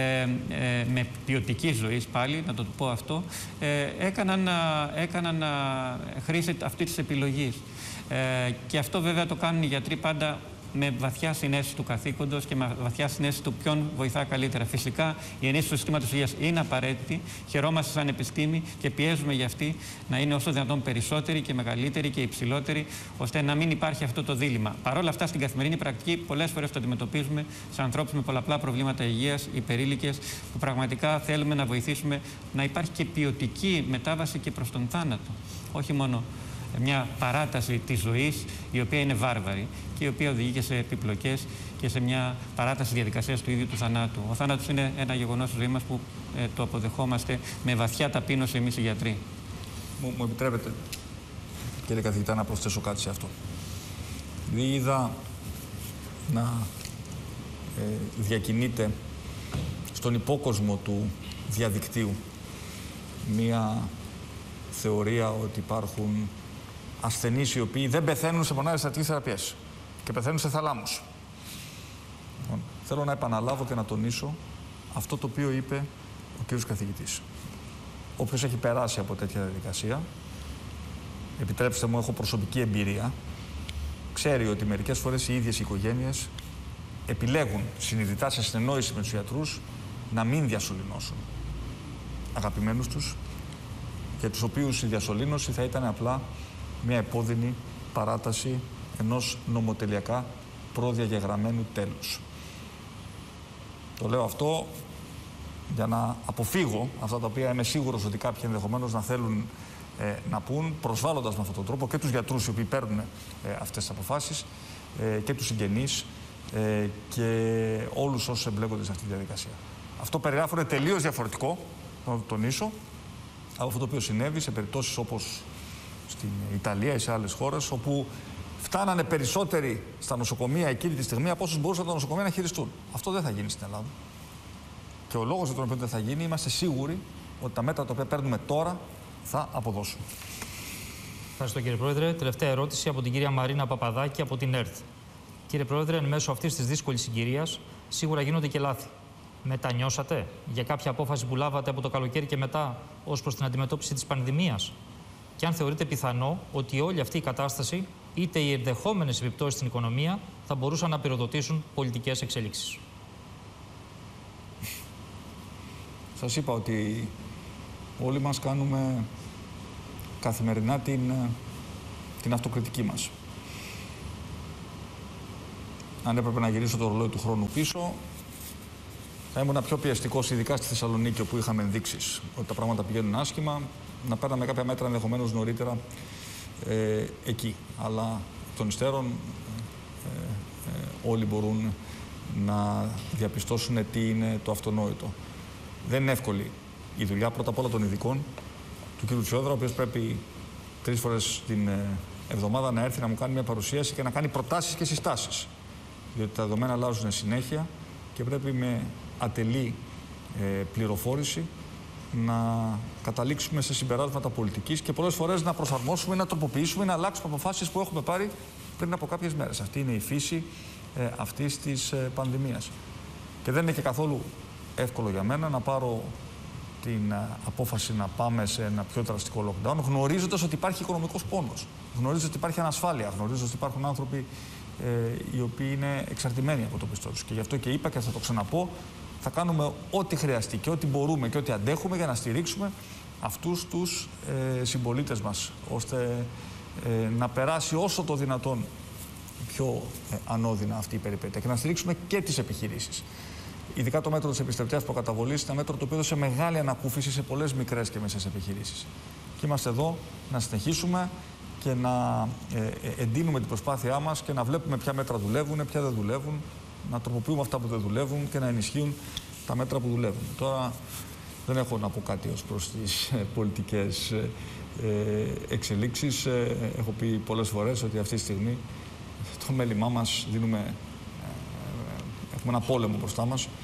με ποιοτική ζωής πάλι, να το πω αυτό, έκαναν χρήση αυτή της επιλογής. Και αυτό βέβαια το κάνουν οι γιατροί πάντα με βαθιά συναίσθηση του καθήκοντος και με βαθιά συναίσθηση του ποιον βοηθά καλύτερα. Φυσικά η ενίσχυση του συστήματος υγείας είναι απαραίτητη. Χαιρόμαστε σαν επιστήμη και πιέζουμε για αυτή να είναι όσο δυνατόν περισσότερη και μεγαλύτερη και υψηλότερη, ώστε να μην υπάρχει αυτό το δίλημμα. Παρ' όλα αυτά, στην καθημερινή πρακτική, πολλές φορές το αντιμετωπίζουμε σε ανθρώπους με πολλαπλά προβλήματα υγείας, υπερήλικες, που πραγματικά θέλουμε να βοηθήσουμε να υπάρχει και ποιοτική μετάβαση και προς τον θάνατο. Όχι μόνο μια παράταση της ζωής, η οποία είναι βάρβαρη και η οποία οδηγεί και σε επιπλοκές και σε μια παράταση διαδικασίας του ίδιου του θανάτου. Ο θάνατος είναι ένα γεγονός της ζωής μας που το αποδεχόμαστε με βαθιά ταπείνωση εμείς οι γιατροί. Μου επιτρέπετε, κύριε καθηγητά, να προσθέσω κάτι σε αυτό. Δηλαδή είδα να διακινείται στον υπόκοσμο του διαδικτύου μία θεωρία ότι υπάρχουν ασθενείς οι οποίοι δεν πεθαίνουν σε μονάδες εντατικής θεραπείας και πεθαίνουν σε θαλάμους. Θέλω να επαναλάβω και να τονίσω αυτό το οποίο είπε ο κύριος καθηγητής. Όποιος έχει περάσει από τέτοια διαδικασία, επιτρέψτε μου, έχω προσωπική εμπειρία, ξέρει ότι μερικές φορές οι ίδιες οι οικογένειες επιλέγουν συνειδητά σε συνεννόηση με τους γιατρούς να μην διασωληνώσουν αγαπημένους τους, για τους οποίους η διασωλήνωση θα ήταν απλά μια επώδυνη παράταση ενός νομοτελειακά προδιαγεγραμμένου τέλους. Το λέω αυτό για να αποφύγω αυτά τα οποία είμαι σίγουρος ότι κάποιοι ενδεχομένως να θέλουν να πούν, προσβάλλοντας με αυτόν τον τρόπο και τους γιατρούς οι οποίοι παίρνουν αυτές τις αποφάσεις και τους συγγενείς και όλους όσους εμπλέκονται σε αυτή τη διαδικασία. Αυτό περιγράφω είναι τελείως διαφορετικό, να το τονίσω, από αυτό το οποίο συνέβη σε περιπτώσεις όπως στην Ιταλία ή σε άλλες χώρες, όπου φτάνανε περισσότεροι στα νοσοκομεία εκείνη τη στιγμή από όσους μπορούσαν τα νοσοκομεία να χειριστούν. Αυτό δεν θα γίνει στην Ελλάδα. Και ο λόγος για τον οποίο δεν θα γίνει, είμαστε σίγουροι ότι τα μέτρα τα οποία παίρνουμε τώρα θα αποδώσουν. Ευχαριστώ, κύριε Πρόεδρε. Τελευταία ερώτηση από την κυρία Μαρίνα Παπαδάκη από την ΕΡΤ. Κύριε Πρόεδρε, εν μέσω αυτής της δύσκολης συγκυρίας, σίγουρα γίνονται και λάθη. Μετανιώσατε για κάποια απόφαση που λάβατε από το καλοκαίρι και μετά ως προς την αντιμετώπιση της πανδημίας? Και αν θεωρείτε πιθανό ότι όλη αυτή η κατάσταση, είτε οι ενδεχόμενες επιπτώσεις στην οικονομία, θα μπορούσαν να πυροδοτήσουν πολιτικές εξελίξεις? Σας είπα ότι όλοι μας κάνουμε καθημερινά την αυτοκριτική μας. Αν έπρεπε να γυρίσω το ρολόι του χρόνου πίσω, θα ήμουν πιο πιεστικός, ειδικά στη Θεσσαλονίκη, όπου είχαμε ενδείξεις ότι τα πράγματα πηγαίνουν άσχημα, να παίρναμε κάποια μέτρα ενδεχομένως νωρίτερα εκεί. Αλλά των υστέρων όλοι μπορούν να διαπιστώσουν τι είναι το αυτονόητο. Δεν είναι εύκολη η δουλειά πρώτα απ' όλα των ειδικών, του κ. Τσιόδρα, ο οποίος πρέπει 3 φορές την εβδομάδα να έρθει να μου κάνει μια παρουσίαση και να κάνει προτάσεις και συστάσεις. Διότι τα δεδομένα αλλάζουν συνέχεια και πρέπει με ατελή πληροφόρηση να καταλήξουμε σε συμπεράσματα πολιτικής και πολλές φορές να προσαρμόσουμε, να τροποποιήσουμε, να αλλάξουμε αποφάσεις που έχουμε πάρει πριν από κάποιες μέρες. Αυτή είναι η φύση αυτής της πανδημίας. Και δεν είναι και καθόλου εύκολο για μένα να πάρω την απόφαση να πάμε σε ένα πιο δραστικό lockdown, γνωρίζοντας ότι υπάρχει οικονομικός πόνος, γνωρίζοντας ότι υπάρχει ανασφάλεια, γνωρίζοντας ότι υπάρχουν άνθρωποι οι οποίοι είναι εξαρτημένοι από το πιστό τους. Και γι' αυτό και είπα και θα το ξαναπώ, θα κάνουμε ό,τι χρειαστεί και ό,τι μπορούμε και ό,τι αντέχουμε για να στηρίξουμε αυτούς τους συμπολίτες μας, ώστε να περάσει όσο το δυνατόν πιο ανώδυνα αυτή η περιπέτεια και να στηρίξουμε και τις επιχειρήσεις. Ειδικά το μέτρο της επιστρεπτέας προκαταβολής είναι ένα μέτρο το οποίο έδωσε μεγάλη ανακούφιση σε πολλές μικρές και μεσαίες επιχειρήσεις. Και είμαστε εδώ να συνεχίσουμε και να εντείνουμε την προσπάθειά μας και να βλέπουμε ποια μέτρα δουλεύουν, ποια δεν δουλεύουν, να τροποποιούμε αυτά που δεν δουλεύουν και να ενισχύουν τα μέτρα που δουλεύουν. Τώρα δεν έχω να πω κάτι ως προς τις πολιτικές εξελίξεις. Έχω πει πολλές φορές ότι αυτή τη στιγμή το μέλημά μας έχουμε ένα πόλεμο μπροστά μας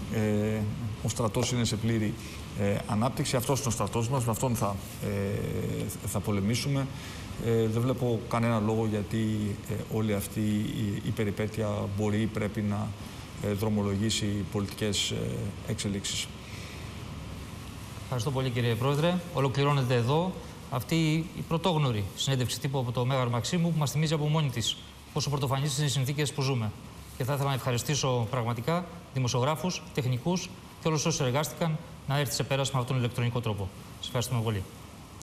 ο στρατός είναι σε πλήρη ανάπτυξη. Αυτός είναι ο στρατός μας, με αυτόν θα πολεμήσουμε. Δεν βλέπω κανένα λόγο γιατί όλη αυτή η περιπέτεια μπορεί ή πρέπει να δρομολογήσει πολιτικές εξελίξεις. Ευχαριστώ πολύ, κύριε Πρόεδρε. Ολοκληρώνεται εδώ αυτή η πρωτόγνωρη συνέντευξη τύπου από το Μέγαρο Μαξίμου, που μας θυμίζει από μόνη της πόσο πρωτοφανείς είναι οι συνθήκες που ζούμε. Και θα ήθελα να ευχαριστήσω πραγματικά δημοσιογράφους, τεχνικούς και όλους όσους εργάστηκαν να έρθει σε πέρας με αυτόν τον ηλεκτρονικό τρόπο. Σας ευχαριστούμε πολύ.